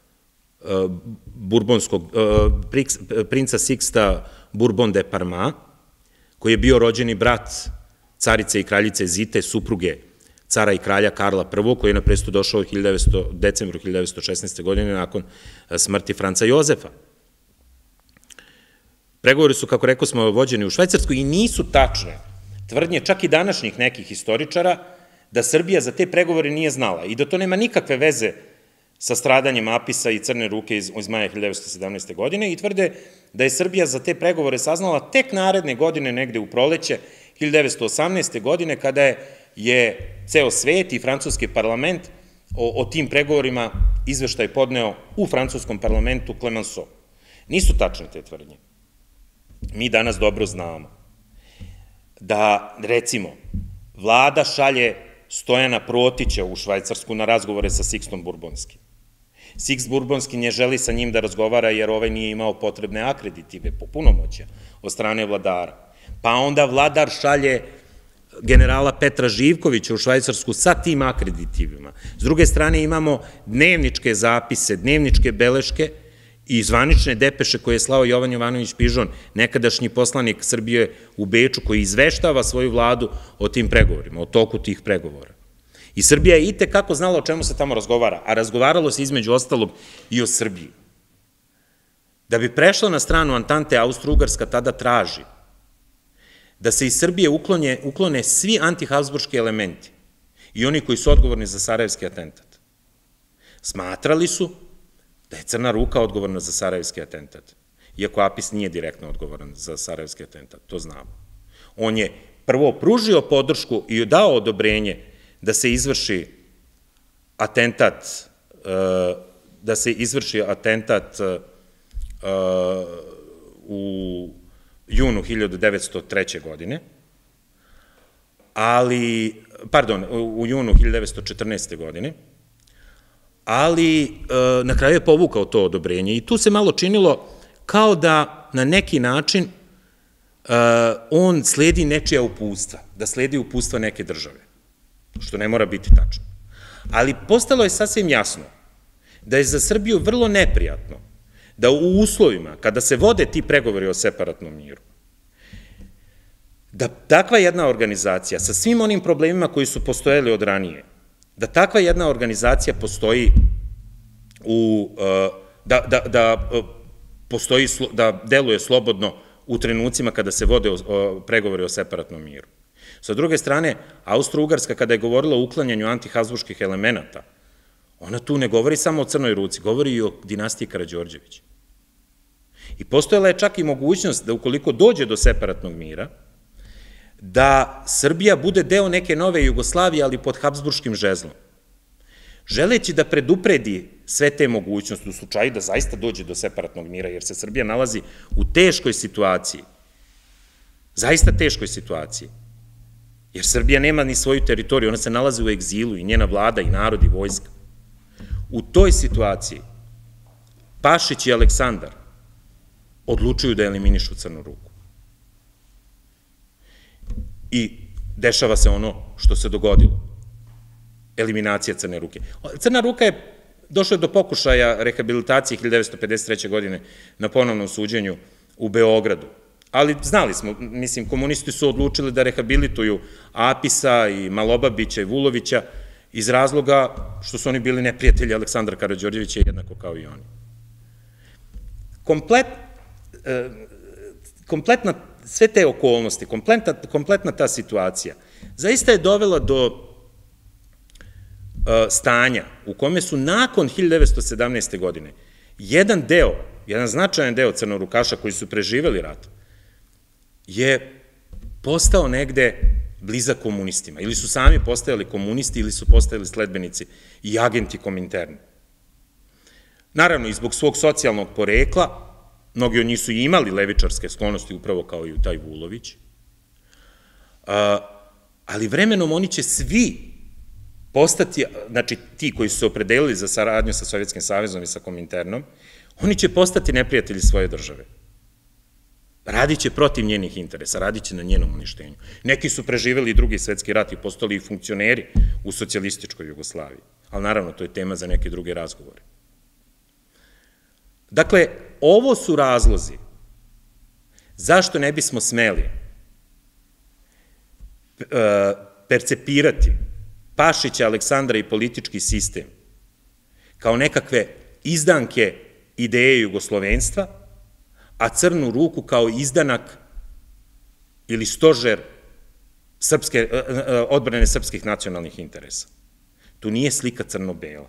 Bourbon de Parma, koji je bio rođeni brat carice i kraljice Zite, supruge cara i kralja Karla I, koji je na presto došao u decembru 1916. godine nakon smrti Franca Jozefa. Pregovori su, kako rekao smo, vođeni u Švajcarskoj i nisu tačne tvrdnje čak i današnjih nekih historičara da Srbija za te pregovore nije znala i da to nema nikakve veze sa stradanjem Apisa i Crne ruke iz maja 1917. godine i tvrde da je Srbija za te pregovore saznala tek naredne godine, negde u proleće 1918. godine, kada je ceo svet i francuski parlament o tim pregovorima izveštaj podneo u francuskom parlamentu Clemenceau. Nisu tačne te tvrdnje. Mi danas dobro znamo da, recimo, vlada šalje Stojana Protića u Švajcarsku na razgovore sa Sikstom Bourbonskim. Sikst Bourbonski ne želi sa njim da razgovara jer ovaj nije imao potrebne akreditive po punomoćja od strane vladara. Pa onda vladar šalje generala Petra Živkovića u Švajcarsku sa tim akreditivima. S druge strane imamo dnevničke zapise, dnevničke beleške i zvanične depeše koje je slao Jovan Jovanović Pižon, nekadašnji poslanik Srbije u Beču, koji izveštava svoju vladu o tim pregovorima, o toku tih pregovora. I Srbija je itekako znala o čemu se tamo razgovara, a razgovaralo se između ostalog i o Srbiji. Da bi prešla na stranu Antante, Austro-Ugarska tada traži da se iz Srbije uklone svi antihabsburški elementi i oni koji su odgovorni za Sarajevski atentat. Smatrali su da je Crna ruka odgovorna za Sarajevski atentat, iako Apis nije direktno odgovoran za Sarajevski atentat, to znamo. On je prvo pružio podršku i dao odobrenje da se izvrši atentat u junu 1903. godine, u junu 1914. godine, ali na kraju je povukao to odobrenje i tu se malo činilo kao da na neki način on sledi nečija uputstva, da sledi uputstva neke države, što ne mora biti tačno. Ali postalo je sasvim jasno da je za Srbiju vrlo neprijatno da u uslovima kada se vode ti pregovori o separatnom miru, da takva jedna organizacija sa svim onim problemima koji su postojali od ranije, da takva jedna organizacija postoji da deluje slobodno u trenucima kada se vode pregovori o separatnom miru. Sa druge strane, Austro-Ugarska kada je govorila o uklanjanju antihabsburških elemenata, ona tu ne govori samo o Crnoj Ruci, govori i o dinastiji Karađorđević. I postojala je čak i mogućnost da ukoliko dođe do separatnog mira, da Srbija bude deo neke nove Jugoslavije, ali pod habsburškim žezlom. Želeći da predupredi sve te mogućnosti u slučaju da zaista dođe do separatnog mira, jer se Srbija nalazi u teškoj situaciji, zaista teškoj situaciji, jer Srbija nema ni svoju teritoriju, ona se nalazi u egzilu i njena vlada i narod i vojska. U toj situaciji Pašić i Aleksandar odlučuju da eliminišu Crnu Ruku. I dešava se ono što se dogodilo. Eliminacija Crne Ruke. Crna Ruka je došla do pokušaja rehabilitacije 1953. godine na ponovnom suđenju u Beogradu. Ali znali smo, mislim, komunisti su odlučili da rehabilituju Apisa i Malobabića i Vulovića iz razloga što su oni bili neprijatelji Aleksandra Karađorđevića jednako kao i oni. Kompletna, sve te okolnosti, kompletna ta situacija, zaista je dovela do stanja u kome su nakon 1917. godine jedan značajan deo crnorukaša koji su preživeli rat, je postao negde blizak komunistima. Ili su sami postajali komunisti, ili su postajali sledbenici i agenti Kominterna. Naravno, i zbog svog socijalnog porekla, mnogi od njih su imali levičarske sklonosti, upravo kao i taj Vulović, ali vremenom oni će svi postati, znači ti koji su se opredelili za saradnju sa Sovjetskim savezom i sa Kominternom, oni će postati neprijatelji svoje države. Radit će protiv njenih interesa, radit će na njenom uništenju. Neki su preživeli Drugi svetski rat i postali i funkcioneri u socijalističkoj Jugoslaviji, ali naravno to je tema za neke druge razgovore. Dakle, ovo su razlozi zašto ne bismo smeli percepirati Pašića, Aleksandra i politički sistem kao nekakve izdanke ideje jugoslovenstva, a Crnu Ruku kao izdanak ili stožer odbrane srpskih nacionalnih interesa. Tu nije slika crno-bela.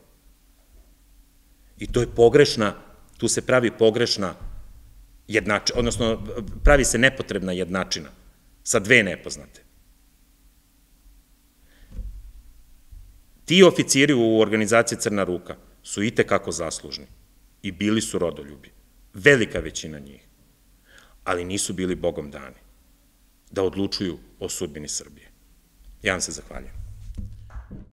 I to je pogrešna, tu se pravi pogrešna jednačina, odnosno pravi se nepotrebna jednačina sa dve nepoznate. Ti oficiri u organizaciji Crna Ruka su i tekako zaslužni i bili su rodoljubi, velika većina njih, ali nisu bili Bogom dani da odlučuju o sudbini Srbije. Ja vam se zahvaljujem.